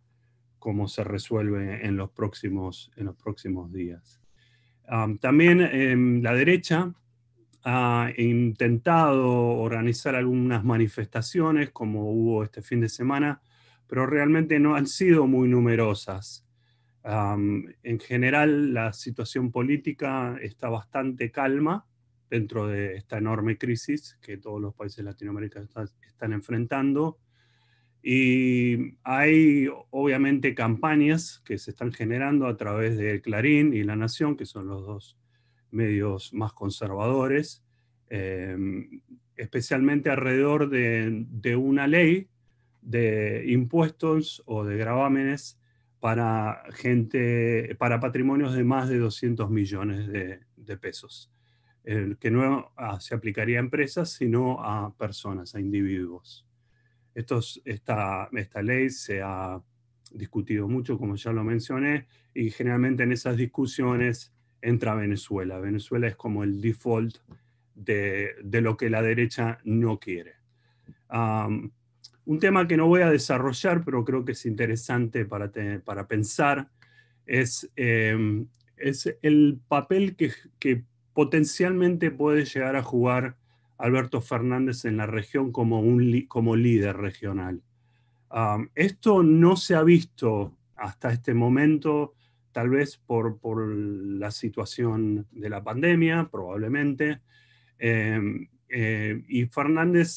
se resuelve en los próximos días. También la derecha ha intentado organizar algunas manifestaciones, como hubo este fin de semana, pero realmente no han sido muy numerosas. En general, la situación política está bastante calma dentro de esta enorme crisis que todos los países latinoamericanos están enfrentando. Y hay obviamente campañas que se están generando a través de Clarín y La Nación, que son los dos medios más conservadores, especialmente alrededor de una ley de impuestos o de gravámenes para patrimonios de más de 200 millones de pesos, que no se aplicaría a empresas, sino a personas, a individuos. Esta ley se ha discutido mucho, como ya lo mencioné, y generalmente en esas discusiones entra Venezuela. Venezuela es como el default de lo que la derecha no quiere. Un tema que no voy a desarrollar, pero creo que es interesante para pensar, es el papel que potencialmente puede llegar a jugar Alberto Fernández en la región como líder regional. Esto no se ha visto hasta este momento, tal vez por la situación de la pandemia, probablemente. Y Fernández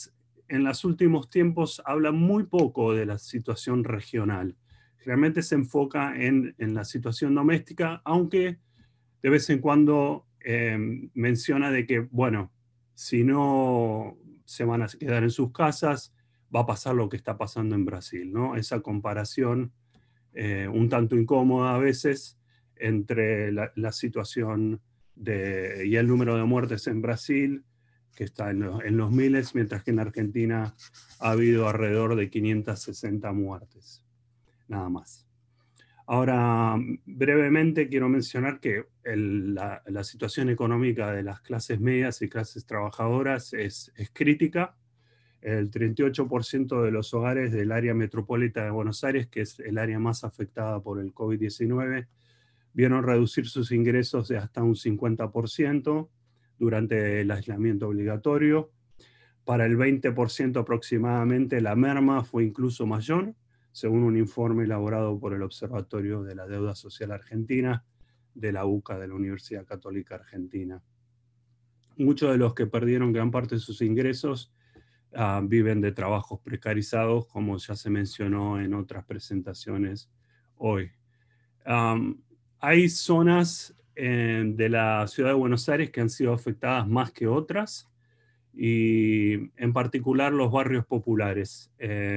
en los últimos tiempos habla muy poco de la situación regional. Realmente se enfoca en la situación doméstica, aunque de vez en cuando menciona de que, bueno, si no se van a quedar en sus casas, va a pasar lo que está pasando en Brasil, ¿no? Esa comparación un tanto incómoda a veces entre la situación y el número de muertes en Brasil, que está en los miles, mientras que en Argentina ha habido alrededor de 560 muertes, nada más. Ahora, brevemente quiero mencionar que la situación económica de las clases medias y clases trabajadoras es crítica. El 38% de los hogares del área metropolitana de Buenos Aires, que es el área más afectada por el COVID-19, vieron reducir sus ingresos de hasta un 50% durante el aislamiento obligatorio. Para el 20% aproximadamente, la merma fue incluso mayor, según un informe elaborado por el Observatorio de la Deuda Social Argentina de la UCA, de la Universidad Católica Argentina. Muchos de los que perdieron gran parte de sus ingresos viven de trabajos precarizados, como ya se mencionó en otras presentaciones hoy. Hay zonas de la ciudad de Buenos Aires que han sido afectadas más que otras, y en particular los barrios populares.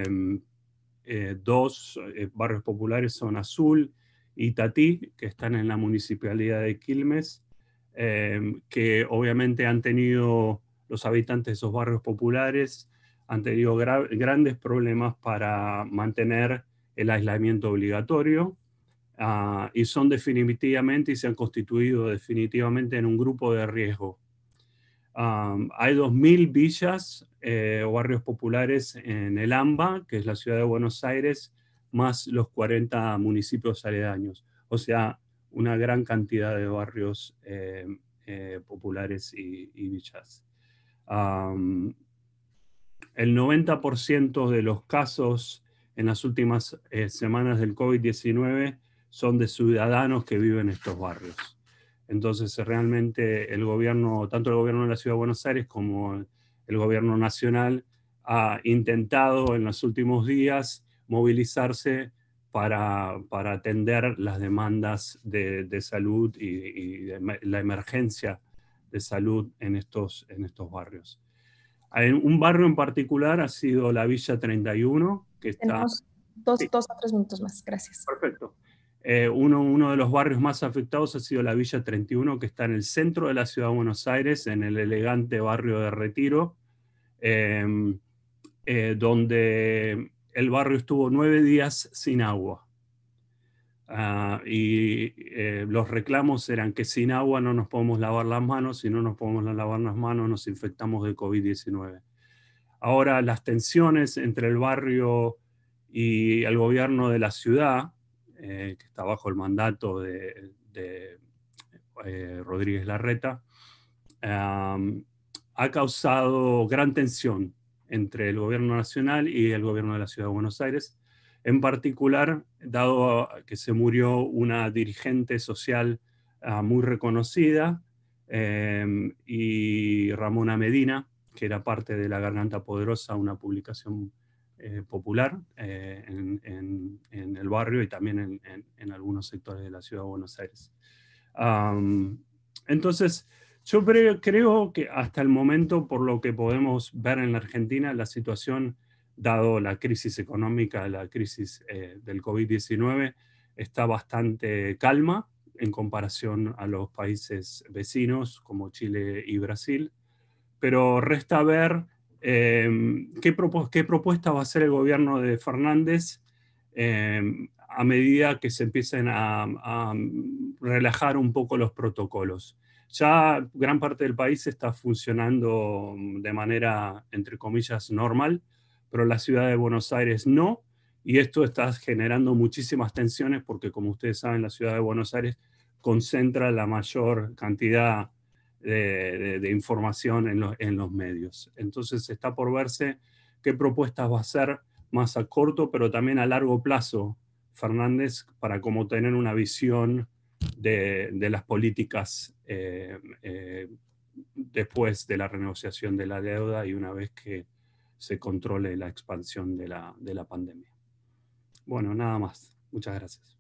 Dos barrios populares son Azul y Tatí, que están en la municipalidad de Quilmes, que obviamente han tenido, los habitantes de esos barrios populares han tenido grandes problemas para mantener el aislamiento obligatorio, y son definitivamente, y se han constituido definitivamente en un grupo de riesgo. Hay 2.000 villas o barrios populares en el AMBA, que es la ciudad de Buenos Aires, más los 40 municipios aledaños. O sea, una gran cantidad de barrios populares y villas. El 90% de los casos en las últimas semanas del COVID-19 son de ciudadanos que viven en estos barrios. Entonces, realmente el gobierno, tanto el gobierno de la Ciudad de Buenos Aires como el gobierno nacional, ha intentado en los últimos días movilizarse para atender las demandas de salud y la emergencia de salud en estos barrios. Un barrio en particular ha sido la Villa 31, que está... Tenemos dos a 3 minutos más, gracias. Perfecto. Uno de los barrios más afectados ha sido la Villa 31, que está en el centro de la ciudad de Buenos Aires, en el elegante barrio de Retiro, donde el barrio estuvo 9 días sin agua. Los reclamos eran que sin agua no nos podemos lavar las manos, si no nos podemos lavar las manos nos infectamos de COVID-19. Ahora las tensiones entre el barrio y el gobierno de la ciudad, que está bajo el mandato de Rodríguez Larreta, ha causado gran tensión entre el gobierno nacional y el gobierno de la Ciudad de Buenos Aires. En particular, dado que se murió una dirigente social muy reconocida, y Ramona Medina, que era parte de La Garganta Poderosa, una publicación popular en el barrio y también en algunos sectores de la Ciudad de Buenos Aires. Entonces, yo creo que hasta el momento, por lo que podemos ver en la Argentina, la situación, dado la crisis económica, la crisis del COVID-19, está bastante calma en comparación a los países vecinos como Chile y Brasil, pero resta ver qué propuesta va a hacer el gobierno de Fernández a medida que se empiecen a relajar un poco los protocolos. Ya gran parte del país está funcionando de manera, entre comillas, normal, pero la ciudad de Buenos Aires no, y esto está generando muchísimas tensiones porque, como ustedes saben, la ciudad de Buenos Aires concentra la mayor cantidad de información en los medios. Entonces está por verse qué propuestas va a hacer más a corto, pero también a largo plazo Fernández, para como tener una visión de las políticas después de la renegociación de la deuda y una vez que se controle la expansión de la pandemia. Bueno, nada más. Muchas gracias.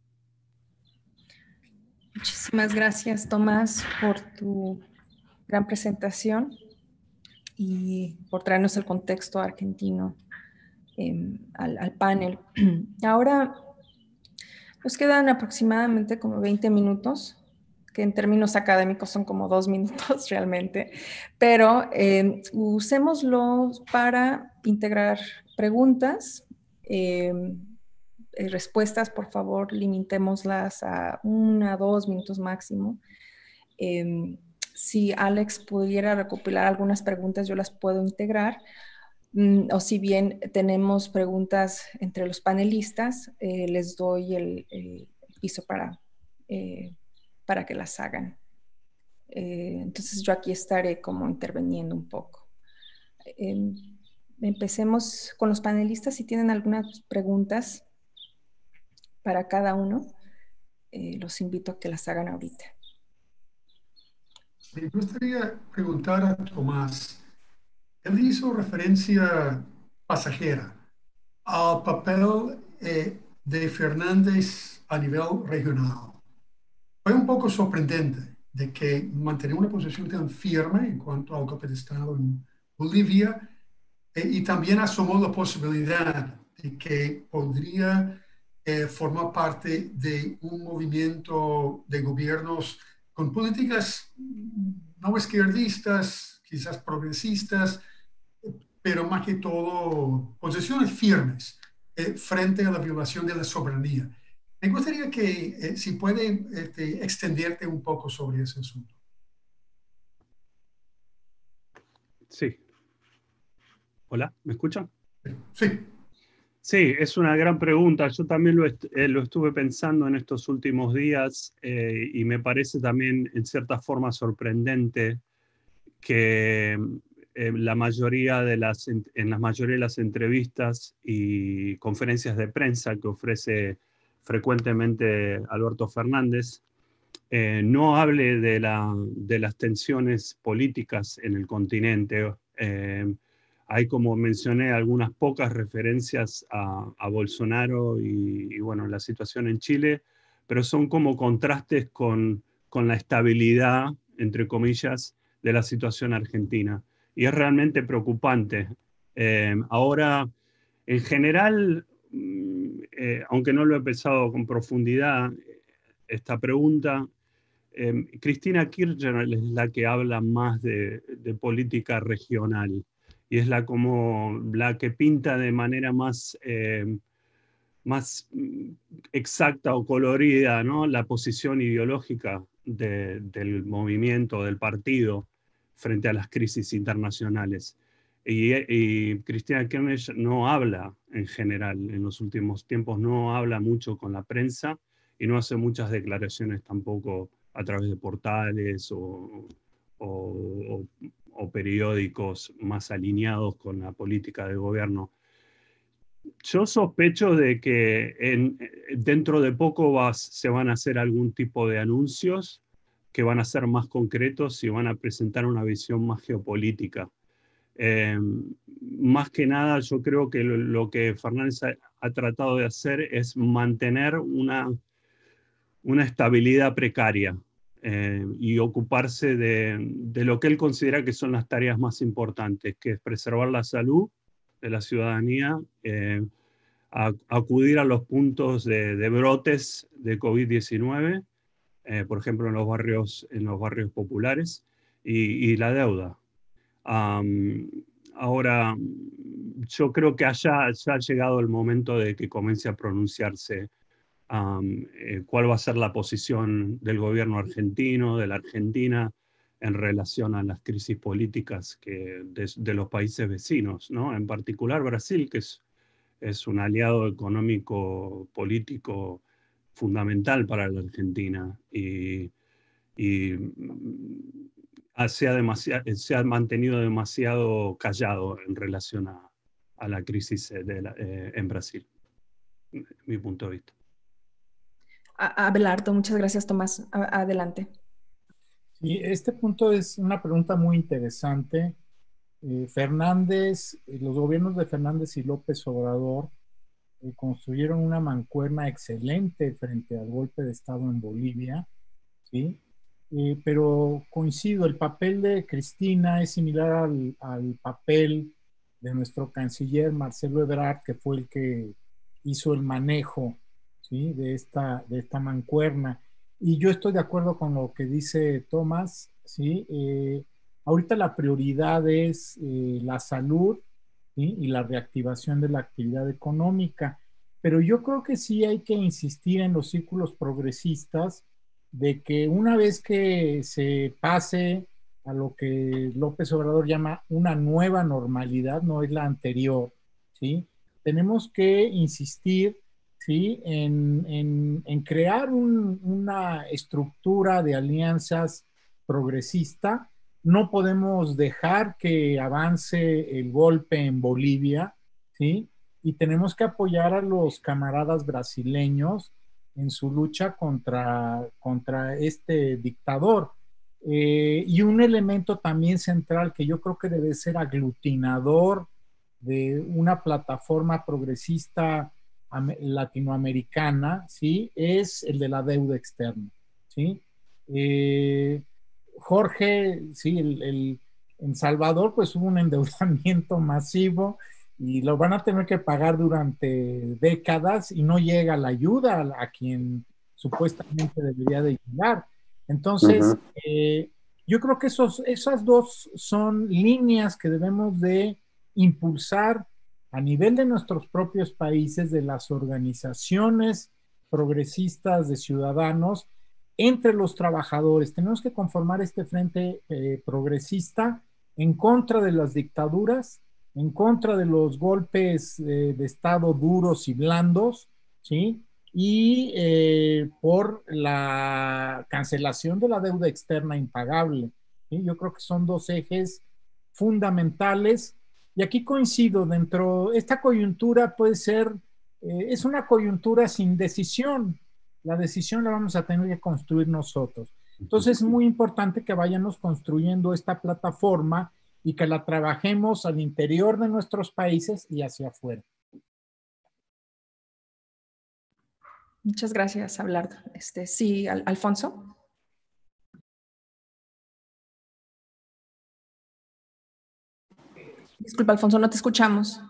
Muchísimas gracias, Tomás, por tu gran presentación y por traernos el contexto argentino al panel. Ahora nos quedan aproximadamente como 20 minutos, que en términos académicos son como 2 minutos realmente, pero usémoslo para integrar preguntas, respuestas, por favor, limitémoslas a 1 a 2 minutos máximo. Si Alex pudiera recopilar algunas preguntas, yo las puedo integrar. O si bien tenemos preguntas entre los panelistas, les doy el piso para que las hagan. Entonces yo aquí estaré como interviniendo un poco. Empecemos con los panelistas. Si tienen algunas preguntas para cada uno, los invito a que las hagan ahorita. Me gustaría preguntar a Tomás. Él hizo referencia pasajera al papel de Fernández a nivel regional. Fue un poco sorprendente de que mantener una posición tan firme en cuanto al golpe de Estado en Bolivia y también asomó la posibilidad de que podría formar parte de un movimiento de gobiernos con políticas no izquierdistas, quizás progresistas, pero más que todo posiciones firmes frente a la violación de la soberanía. Me gustaría que, si puede, extenderte un poco sobre ese asunto. Sí. Hola, ¿me escuchan? Sí. Sí, es una gran pregunta. Yo también lo estuve pensando en estos últimos días y me parece también en cierta forma sorprendente que en la mayoría de las entrevistas y conferencias de prensa que ofrece frecuentemente Alberto Fernández, no hable de las tensiones políticas en el continente. Hay, como mencioné, algunas pocas referencias a Bolsonaro y bueno, la situación en Chile, pero son como contrastes con la estabilidad, entre comillas, de la situación argentina. Y es realmente preocupante. Ahora, en general, aunque no lo he pensado con profundidad, esta pregunta, Cristina Kirchner es la que habla más de política regional y es la que pinta de manera más exacta o colorida, ¿no?, la posición ideológica del movimiento, del partido, frente a las crisis internacionales. Y Cristina Kirchner no habla en general, en los últimos tiempos no habla mucho con la prensa y no hace muchas declaraciones tampoco a través de portales o periódicos más alineados con la política de gobierno. Yo sospecho de que dentro de poco se van a hacer algún tipo de anuncios que van a ser más concretos y van a presentar una visión más geopolítica. Más que nada, yo creo que lo que Fernández ha tratado de hacer es mantener una estabilidad precaria y ocuparse de lo que él considera que son las tareas más importantes, que es preservar la salud de la ciudadanía, acudir a los puntos de brotes de COVID-19, por ejemplo en los barrios populares, y la deuda. Ahora, yo creo que ya ha llegado el momento de que comience a pronunciarse cuál va a ser la posición del gobierno argentino, de la Argentina, en relación a las crisis políticas de los países vecinos, ¿no? En particular Brasil, que es un aliado económico político fundamental para la Argentina y se ha mantenido demasiado callado en relación a la crisis en Brasil, mi punto de vista. Abelardo, muchas gracias, Tomás. Adelante. Sí, este punto es una pregunta muy interesante los gobiernos de Fernández y López Obrador construyeron una mancuerna excelente frente al golpe de Estado en Bolivia, ¿sí? Pero coincido, el papel de Cristina es similar al papel de nuestro canciller Marcelo Ebrard, que fue el que hizo el manejo, ¿sí?, de esta mancuerna. Y yo estoy de acuerdo con lo que dice Tomás, ¿sí? Ahorita la prioridad es la salud, ¿sí?, y la reactivación de la actividad económica. Pero yo creo que sí hay que insistir en los círculos progresistas de que una vez que se pase a lo que López Obrador llama una nueva normalidad, no es la anterior, ¿sí? Tenemos que insistir, ¿sí?, en crear una estructura de alianzas progresista. No podemos dejar que avance el golpe en Bolivia, ¿sí? Y tenemos que apoyar a los camaradas brasileños en su lucha contra este dictador. Y un elemento también central que yo creo que debe ser aglutinador de una plataforma progresista latinoamericana, ¿sí?, es el de la deuda externa, ¿sí? Jorge, sí, en Salvador pues hubo un endeudamiento masivo y lo van a tener que pagar durante décadas y no llega la ayuda a quien supuestamente debería de llegar. Entonces, yo creo que esas dos son líneas que debemos de impulsar a nivel de nuestros propios países, de las organizaciones progresistas de ciudadanos, entre los trabajadores. Tenemos que conformar este frente progresista en contra de las dictaduras, en contra de los golpes de Estado duros y blandos, ¿sí? Y por la cancelación de la deuda externa impagable, ¿sí? Yo creo que son dos ejes fundamentales. Y aquí coincido, esta coyuntura puede ser, es una coyuntura sin decisión. La decisión la vamos a tener que construir nosotros. Entonces es muy importante que vayamos construyendo esta plataforma y que la trabajemos al interior de nuestros países y hacia afuera. Muchas gracias, Abelardo. Sí, Alfonso. Disculpa, Alfonso, no te escuchamos.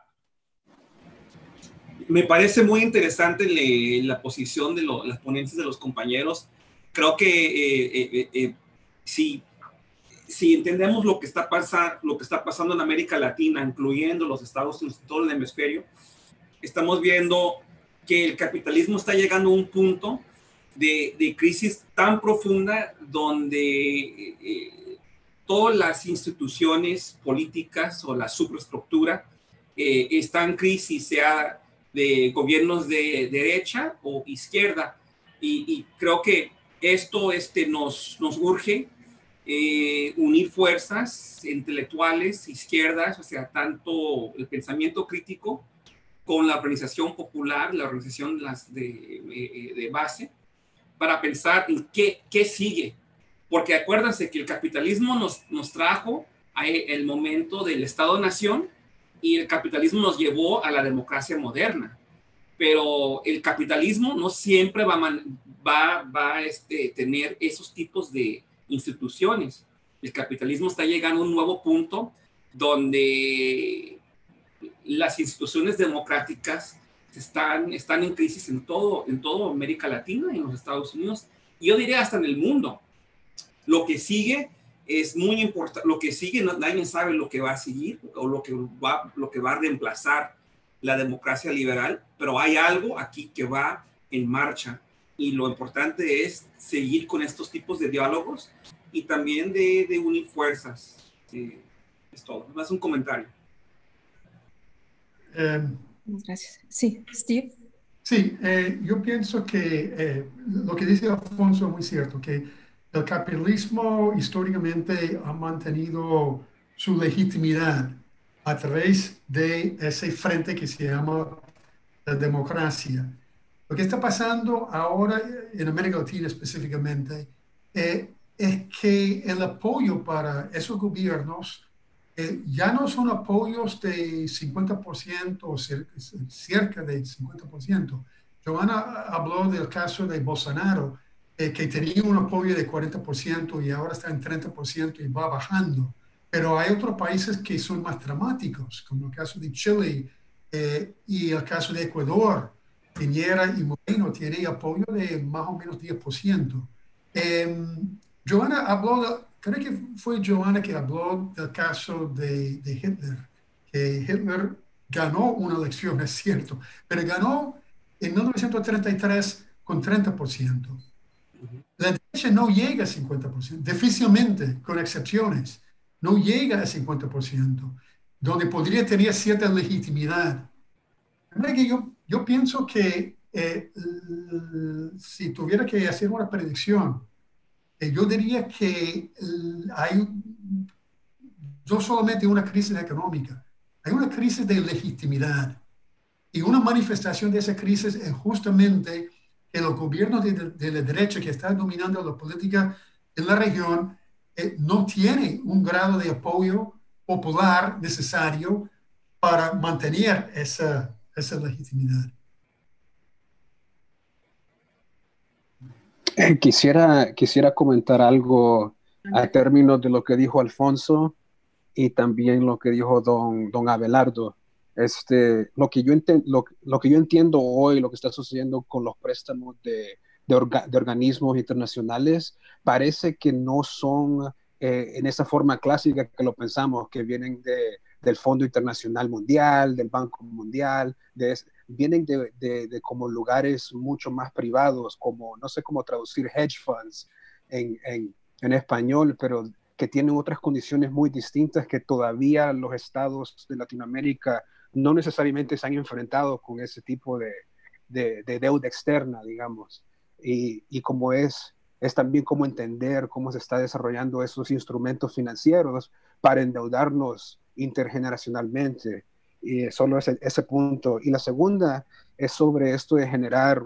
Me parece muy interesante la posición de las ponencias de los compañeros. Creo que si entendemos lo que está pasando en América Latina, incluyendo los Estados Unidos, todo el hemisferio, estamos viendo que el capitalismo está llegando a un punto de crisis tan profunda donde todas las instituciones políticas o la superestructura está en crisis, sea de gobiernos de derecha o izquierda. Y creo que esto nos urge unir fuerzas intelectuales, izquierdas, o sea, tanto el pensamiento crítico con la organización popular, la organización de base, para pensar en qué sigue. Porque acuérdense que el capitalismo nos trajo el momento del Estado-Nación y el capitalismo nos llevó a la democracia moderna. Pero el capitalismo no siempre va a tener esos tipos de instituciones. El capitalismo está llegando a un nuevo punto donde las instituciones democráticas están en crisis en todo América Latina, en los Estados Unidos, y yo diría hasta en el mundo. Lo que sigue es muy importante. Lo que sigue, nadie sabe lo que va a seguir o lo que va a reemplazar la democracia liberal, pero hay algo aquí que va en marcha y lo importante es seguir con estos tipos de diálogos y también de unir fuerzas. Es todo. Más un comentario. Gracias. Sí, Steve. Sí, yo pienso que lo que dice Alfonso es muy cierto, que el capitalismo históricamente ha mantenido su legitimidad a través de ese frente que se llama la democracia. Lo que está pasando ahora en América Latina específicamente es que el apoyo para esos gobiernos ya no son apoyos de 50% o cerca de 50%. Joana habló del caso de Bolsonaro, que tenía un apoyo de 40% y ahora está en 30% y va bajando. Pero hay otros países que son más dramáticos, como el caso de Chile y el caso de Ecuador. Piñera y Moreno tienen apoyo de más o menos 10%. Joana habló, creo que fue Joana que habló del caso de Hitler, que Hitler ganó una elección, es cierto, pero ganó en 1933 con 30%. La derecha no llega a 50%, difícilmente, con excepciones, no llega a 50%, donde podría tener cierta legitimidad. Yo pienso que si tuviera que hacer una predicción, yo diría que hay no solamente una crisis económica, hay una crisis de legitimidad. Y una manifestación de esa crisis es justamente que los gobiernos de la derecha que están dominando la política en la región no tienen un grado de apoyo popular necesario para mantener esa legitimidad. Quisiera comentar algo a términos de lo que dijo Alfonso y también lo que dijo don Abelardo. Lo que yo entiendo hoy, lo que está sucediendo con los préstamos de organismos internacionales, parece que no son en esa forma clásica que lo pensamos, que vienen del Fondo Internacional Mundial, del Banco Mundial, vienen de como lugares mucho más privados, como, no sé cómo traducir hedge funds en español, pero que tienen otras condiciones muy distintas que todavía los estados de Latinoamérica no necesariamente se han enfrentado con ese tipo de deuda externa, digamos. Y como es también como entender cómo se está desarrollando esos instrumentos financieros para endeudarnos intergeneracionalmente. Y solo ese punto. Y la segunda es sobre esto de generar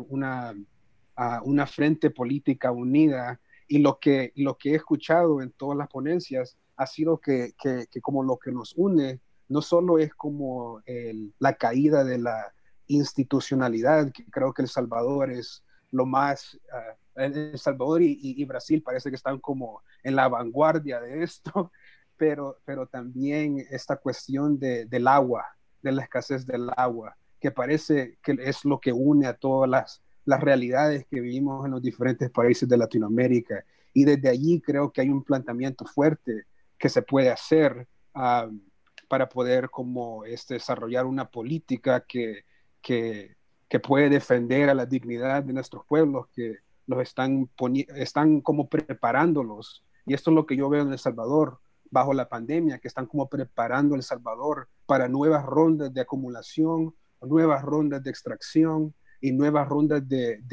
una frente política unida. Y lo que he escuchado en todas las ponencias ha sido que como lo que nos une no solo es como la caída de la institucionalidad, que creo que El Salvador es lo más, El Salvador y Brasil parece que están como en la vanguardia de esto, pero también esta cuestión del agua, de la escasez del agua, que parece que es lo que une a todas las realidades que vivimos en los diferentes países de Latinoamérica. Y desde allí creo que hay un planteamiento fuerte que se puede hacer para poder como desarrollar una política que puede defender a la dignidad de nuestros pueblos, que los están como preparándolos. Y esto es lo que yo veo en El Salvador bajo la pandemia, que están como preparando El Salvador para nuevas rondas de acumulación, nuevas rondas de extracción y nuevas rondas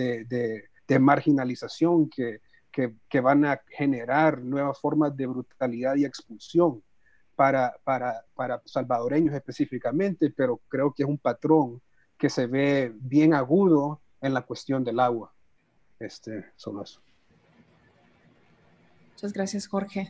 de marginalización que van a generar nuevas formas de brutalidad y expulsión para salvadoreños específicamente, pero creo que es un patrón que se ve bien agudo en la cuestión del agua. Solo eso. Muchas gracias, Jorge.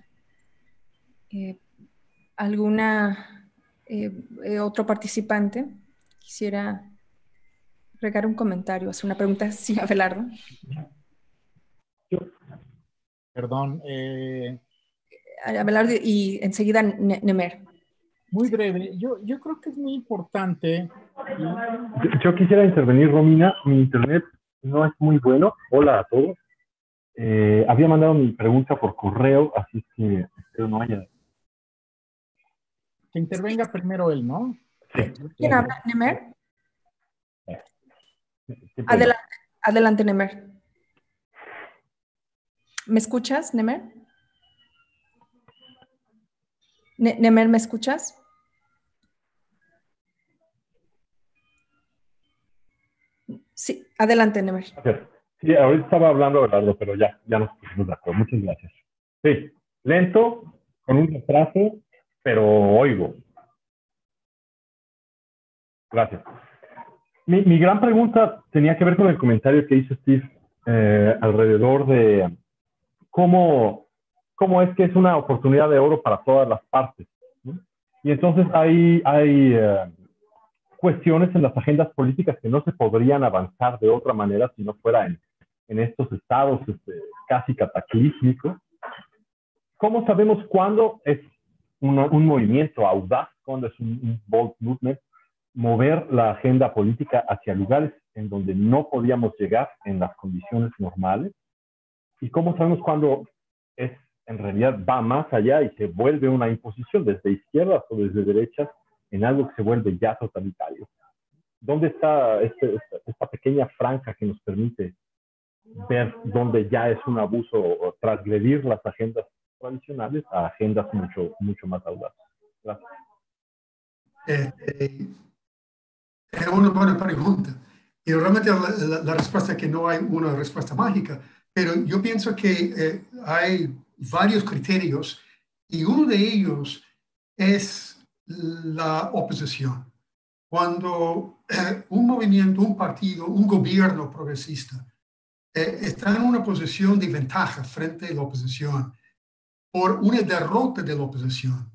¿Alguna otro participante quisiera agregar un comentario, hacer una pregunta? Sí, Abelardo. Perdón. Abelardo y enseguida Nemer. Muy breve. Yo creo que es muy importante. Yo quisiera intervenir, Romina. Mi internet no es muy bueno. Hola a todos. Había mandado mi pregunta por correo, así que espero no haya. Que intervenga primero él, ¿no? Sí. ¿Quién habla, Nemer? Adelante. Adelante, Nemer. ¿Me escuchas, Nemer? Nemer, ¿me escuchas? Sí, adelante, Nemer. Sí, ahorita estaba hablando Abelardo, pero ya nos pusimos de acuerdo. Muchas gracias. Sí, lento, con un retraso, pero oigo. Gracias. Mi gran pregunta tenía que ver con el comentario que hizo Steve alrededor de cómo es que es una oportunidad de oro para todas las partes, ¿no? Y entonces hay cuestiones en las agendas políticas que no se podrían avanzar de otra manera si no fuera en estos estados casi cataclísmicos. ¿Cómo sabemos cuándo es un movimiento audaz, cuándo es un bold movement, mover la agenda política hacia lugares en donde no podíamos llegar en las condiciones normales? ¿Y cómo sabemos cuándo en realidad va más allá y se vuelve una imposición desde izquierdas o desde derechas en algo que se vuelve ya totalitario? ¿Dónde está esta pequeña franja que nos permite ver dónde ya es un abuso o transgredir las agendas tradicionales a agendas mucho más audaces? Gracias. Es una buena pregunta. Y realmente la respuesta es que no hay una respuesta mágica, pero yo pienso que hay varios criterios y uno de ellos es la oposición. Cuando un movimiento, un partido, un gobierno progresista está en una posición de ventaja frente a la oposición por una derrota de la oposición,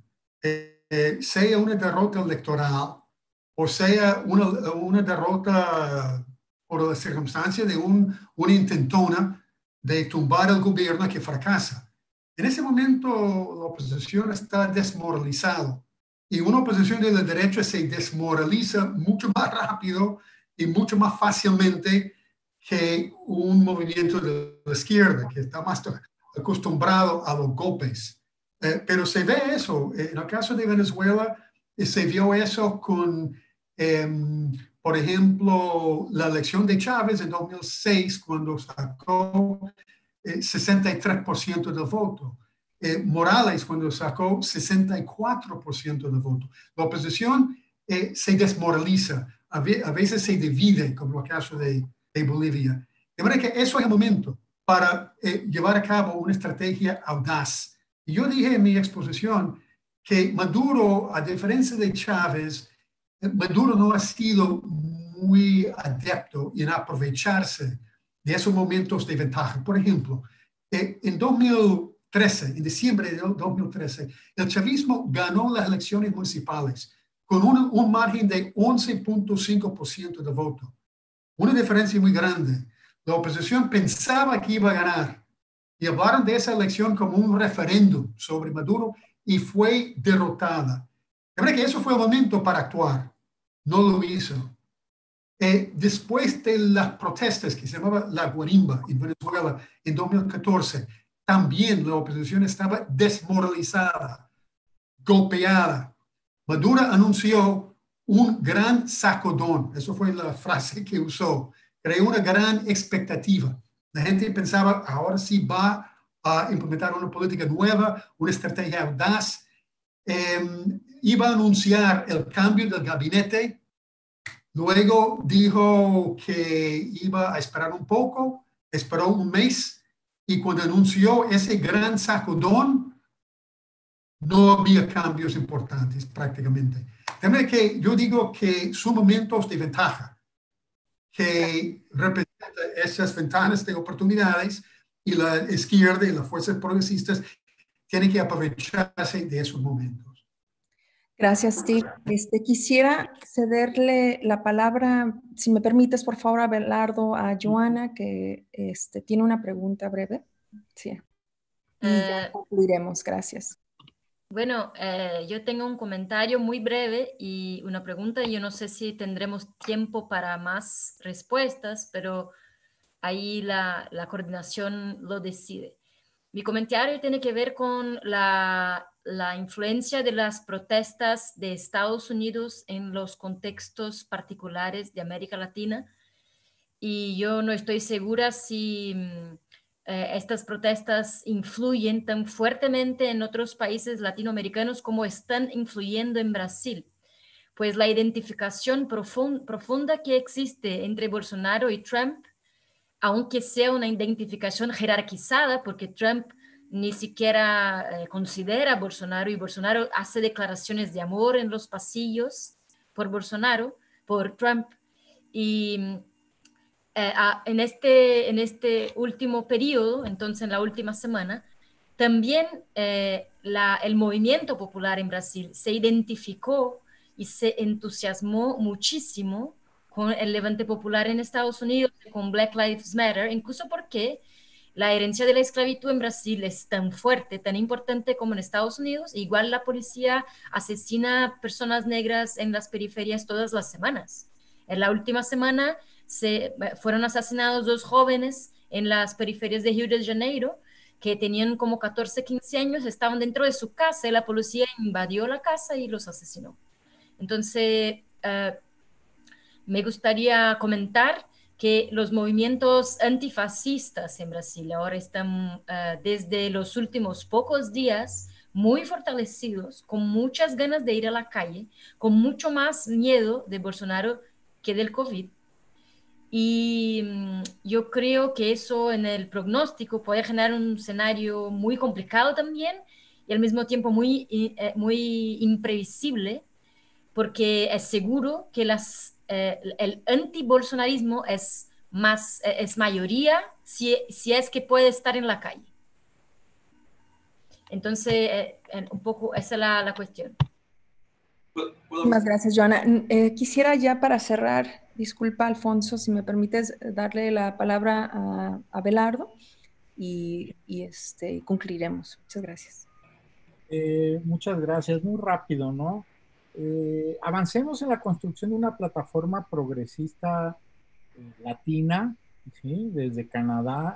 sea una derrota electoral o sea una derrota por la circunstancia de una intentona de tumbar el gobierno que fracasa. En ese momento la oposición está desmoralizada y una oposición de la derecha se desmoraliza mucho más rápido y mucho más fácilmente que un movimiento de la izquierda que está más acostumbrado a los golpes. Pero se ve eso. En el caso de Venezuela, se vio eso con, por ejemplo, la elección de Chávez en 2006, cuando sacó 63% del voto. Morales, cuando sacó 64% del voto. La oposición se desmoraliza, a veces se divide, como el caso de Bolivia. De manera que eso es el momento para llevar a cabo una estrategia audaz. Y yo dije en mi exposición que Maduro, a diferencia de Chávez, Maduro no ha sido muy adepto en aprovecharse de esos momentos de ventaja. Por ejemplo, en 2013, en diciembre de 2013, el chavismo ganó las elecciones municipales con un margen de 11.5% de voto. Una diferencia muy grande. La oposición pensaba que iba a ganar y hablaron de esa elección como un referéndum sobre Maduro y fue derrotada. De verdad que eso fue el momento para actuar. No lo hizo. Después de las protestas que se llamaba la guarimba en Venezuela en 2014, también la oposición estaba desmoralizada, golpeada. Maduro anunció un gran sacudón. Eso fue la frase que usó. Creó una gran expectativa. La gente pensaba, ahora sí va a implementar una política nueva, una estrategia audaz. Iba a anunciar el cambio del gabinete. Luego dijo que iba a esperar un poco. Esperó un mes. Y cuando anunció ese gran sacudón, no había cambios importantes prácticamente. También que yo digo que son momentos de ventaja, que representan esas ventanas de oportunidades y la izquierda y las fuerzas progresistas tienen que aprovecharse de esos momentos. Gracias, Steve. Quisiera cederle la palabra, si me permites, por favor, Abelardo, a Joana, que tiene una pregunta breve. Sí. Y ya concluiremos. Gracias. Bueno, yo tengo un comentario muy breve y una pregunta. Yo no sé si tendremos tiempo para más respuestas, pero ahí la coordinación lo decide. Mi comentario tiene que ver con la influencia de las protestas de Estados Unidos en los contextos particulares de América Latina. Y yo no estoy segura si estas protestas influyen tan fuertemente en otros países latinoamericanos como están influyendo en Brasil. Pues la identificación profunda que existe entre Bolsonaro y Trump, aunque sea una identificación jerarquizada, porque Trump ni siquiera considera a Bolsonaro y Bolsonaro hace declaraciones de amor en los pasillos por Trump. Y en este último periodo, entonces en la última semana, también el movimiento popular en Brasil se identificó y se entusiasmó muchísimo con el levante popular en Estados Unidos, con Black Lives Matter, incluso porque la herencia de la esclavitud en Brasil es tan fuerte, tan importante como en Estados Unidos. Igual la policía asesina personas negras en las periferias todas las semanas. En la última semana fueron asesinados 2 jóvenes en las periferias de Rio de Janeiro, que tenían como 14, 15 años, estaban dentro de su casa y la policía invadió la casa y los asesinó. Entonces, me gustaría comentar que los movimientos antifascistas en Brasil ahora están desde los últimos pocos días muy fortalecidos, con muchas ganas de ir a la calle, con mucho más miedo de Bolsonaro que del COVID. Y yo creo que eso en el pronóstico puede generar un escenario muy complicado también y al mismo tiempo muy imprevisible, porque es seguro que el antibolsonarismo es mayoría si es que puede estar en la calle. Entonces, un poco esa es la cuestión. Muchas gracias, Joana. Quisiera ya para cerrar, disculpa, Alfonso, si me permites darle la palabra a Abelardo y concluiremos. Muchas gracias. Muchas gracias. Muy rápido, ¿no? Avancemos en la construcción de una plataforma progresista latina, ¿sí? Desde Canadá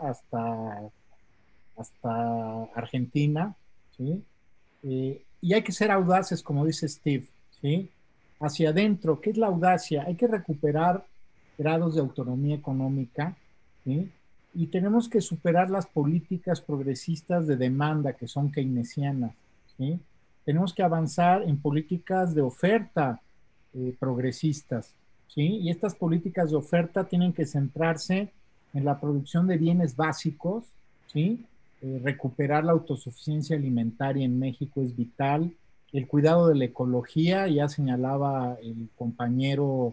hasta Argentina, ¿sí? Y hay que ser audaces, como dice Steve, ¿sí? Hacia adentro, ¿qué es la audacia? Hay que recuperar grados de autonomía económica, ¿sí? Y tenemos que superar las políticas progresistas de demanda que son keynesianas, ¿sí? Tenemos que avanzar en políticas de oferta progresistas, ¿sí? Y estas políticas de oferta tienen que centrarse en la producción de bienes básicos, ¿sí? Recuperar la autosuficiencia alimentaria en México es vital. El cuidado de la ecología, ya señalaba el compañero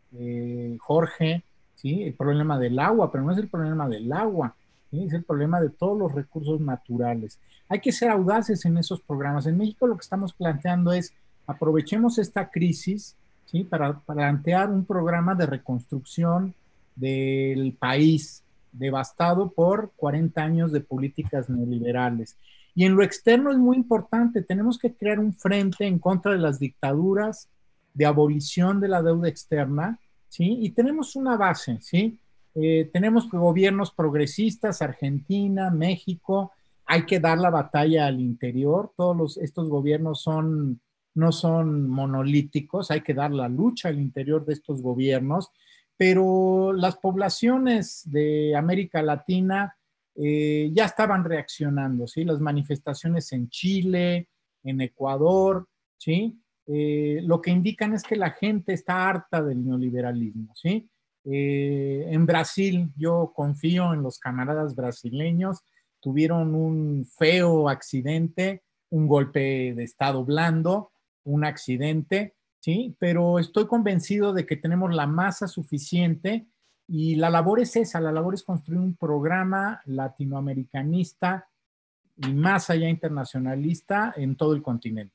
Jorge, ¿sí? El problema del agua, pero no es el problema del agua, ¿sí? Es el problema de todos los recursos naturales. Hay que ser audaces en esos programas. En México lo que estamos planteando es aprovechemos esta crisis, ¿sí? Para plantear un programa de reconstrucción del país devastado por 40 años de políticas neoliberales. Y en lo externo es muy importante, tenemos que crear un frente en contra de las dictaduras, de abolición de la deuda externa, ¿sí? Y tenemos una base, ¿sí? Tenemos gobiernos progresistas, Argentina, México, hay que dar la batalla al interior, estos gobiernos no son monolíticos, hay que dar la lucha al interior de estos gobiernos, pero las poblaciones de América Latina ya estaban reaccionando, ¿sí? Las manifestaciones en Chile, en Ecuador, ¿sí? Lo que indican es que la gente está harta del neoliberalismo, ¿sí? En Brasil, yo confío en los camaradas brasileños, tuvieron un feo accidente, un golpe de estado blando, un accidente, ¿sí? Pero estoy convencido de que tenemos la masa suficiente y la labor es esa, la labor es construir un programa latinoamericanista y más allá internacionalista en todo el continente.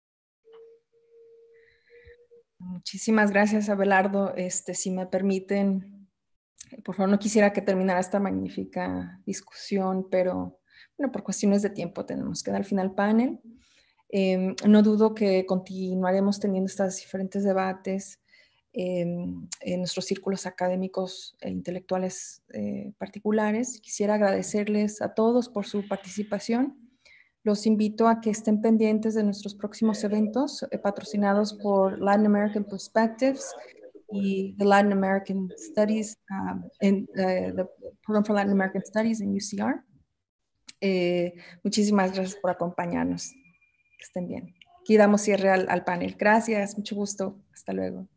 Muchísimas gracias, Abelardo. Si me permiten, por favor, no quisiera que terminara esta magnífica discusión, pero bueno, por cuestiones de tiempo tenemos que dar al final panel. No dudo que continuaremos teniendo estos diferentes debates en nuestros círculos académicos e intelectuales particulares. Quisiera agradecerles a todos por su participación. Los invito a que estén pendientes de nuestros próximos eventos patrocinados por Latin American Perspectives y the Latin American Studies, the Program for Latin American Studies en UCR. Muchísimas gracias por acompañarnos. Que estén bien. Aquí damos cierre al panel. Gracias, mucho gusto. Hasta luego.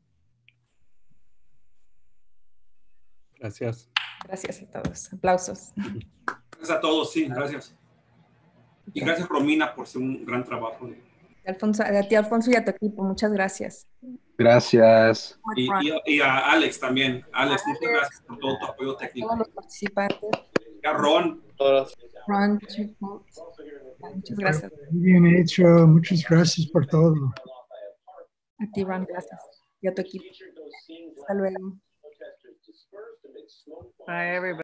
Gracias. Gracias a todos. Aplausos. Gracias a todos, sí, gracias. Y gracias, Romina, por hacer un gran trabajo. A ti, Alfonso, y a tu equipo. Muchas gracias. Gracias. Y a Alex también. Alex, muchas gracias por todo tu apoyo técnico. A todos los participantes. Y a Ron. Ron Chipmunk. Muchas gracias. Muy bien hecho. Muchas gracias por todo. A ti, Ron, gracias. Y a tu equipo. Hasta luego. Bye, everybody.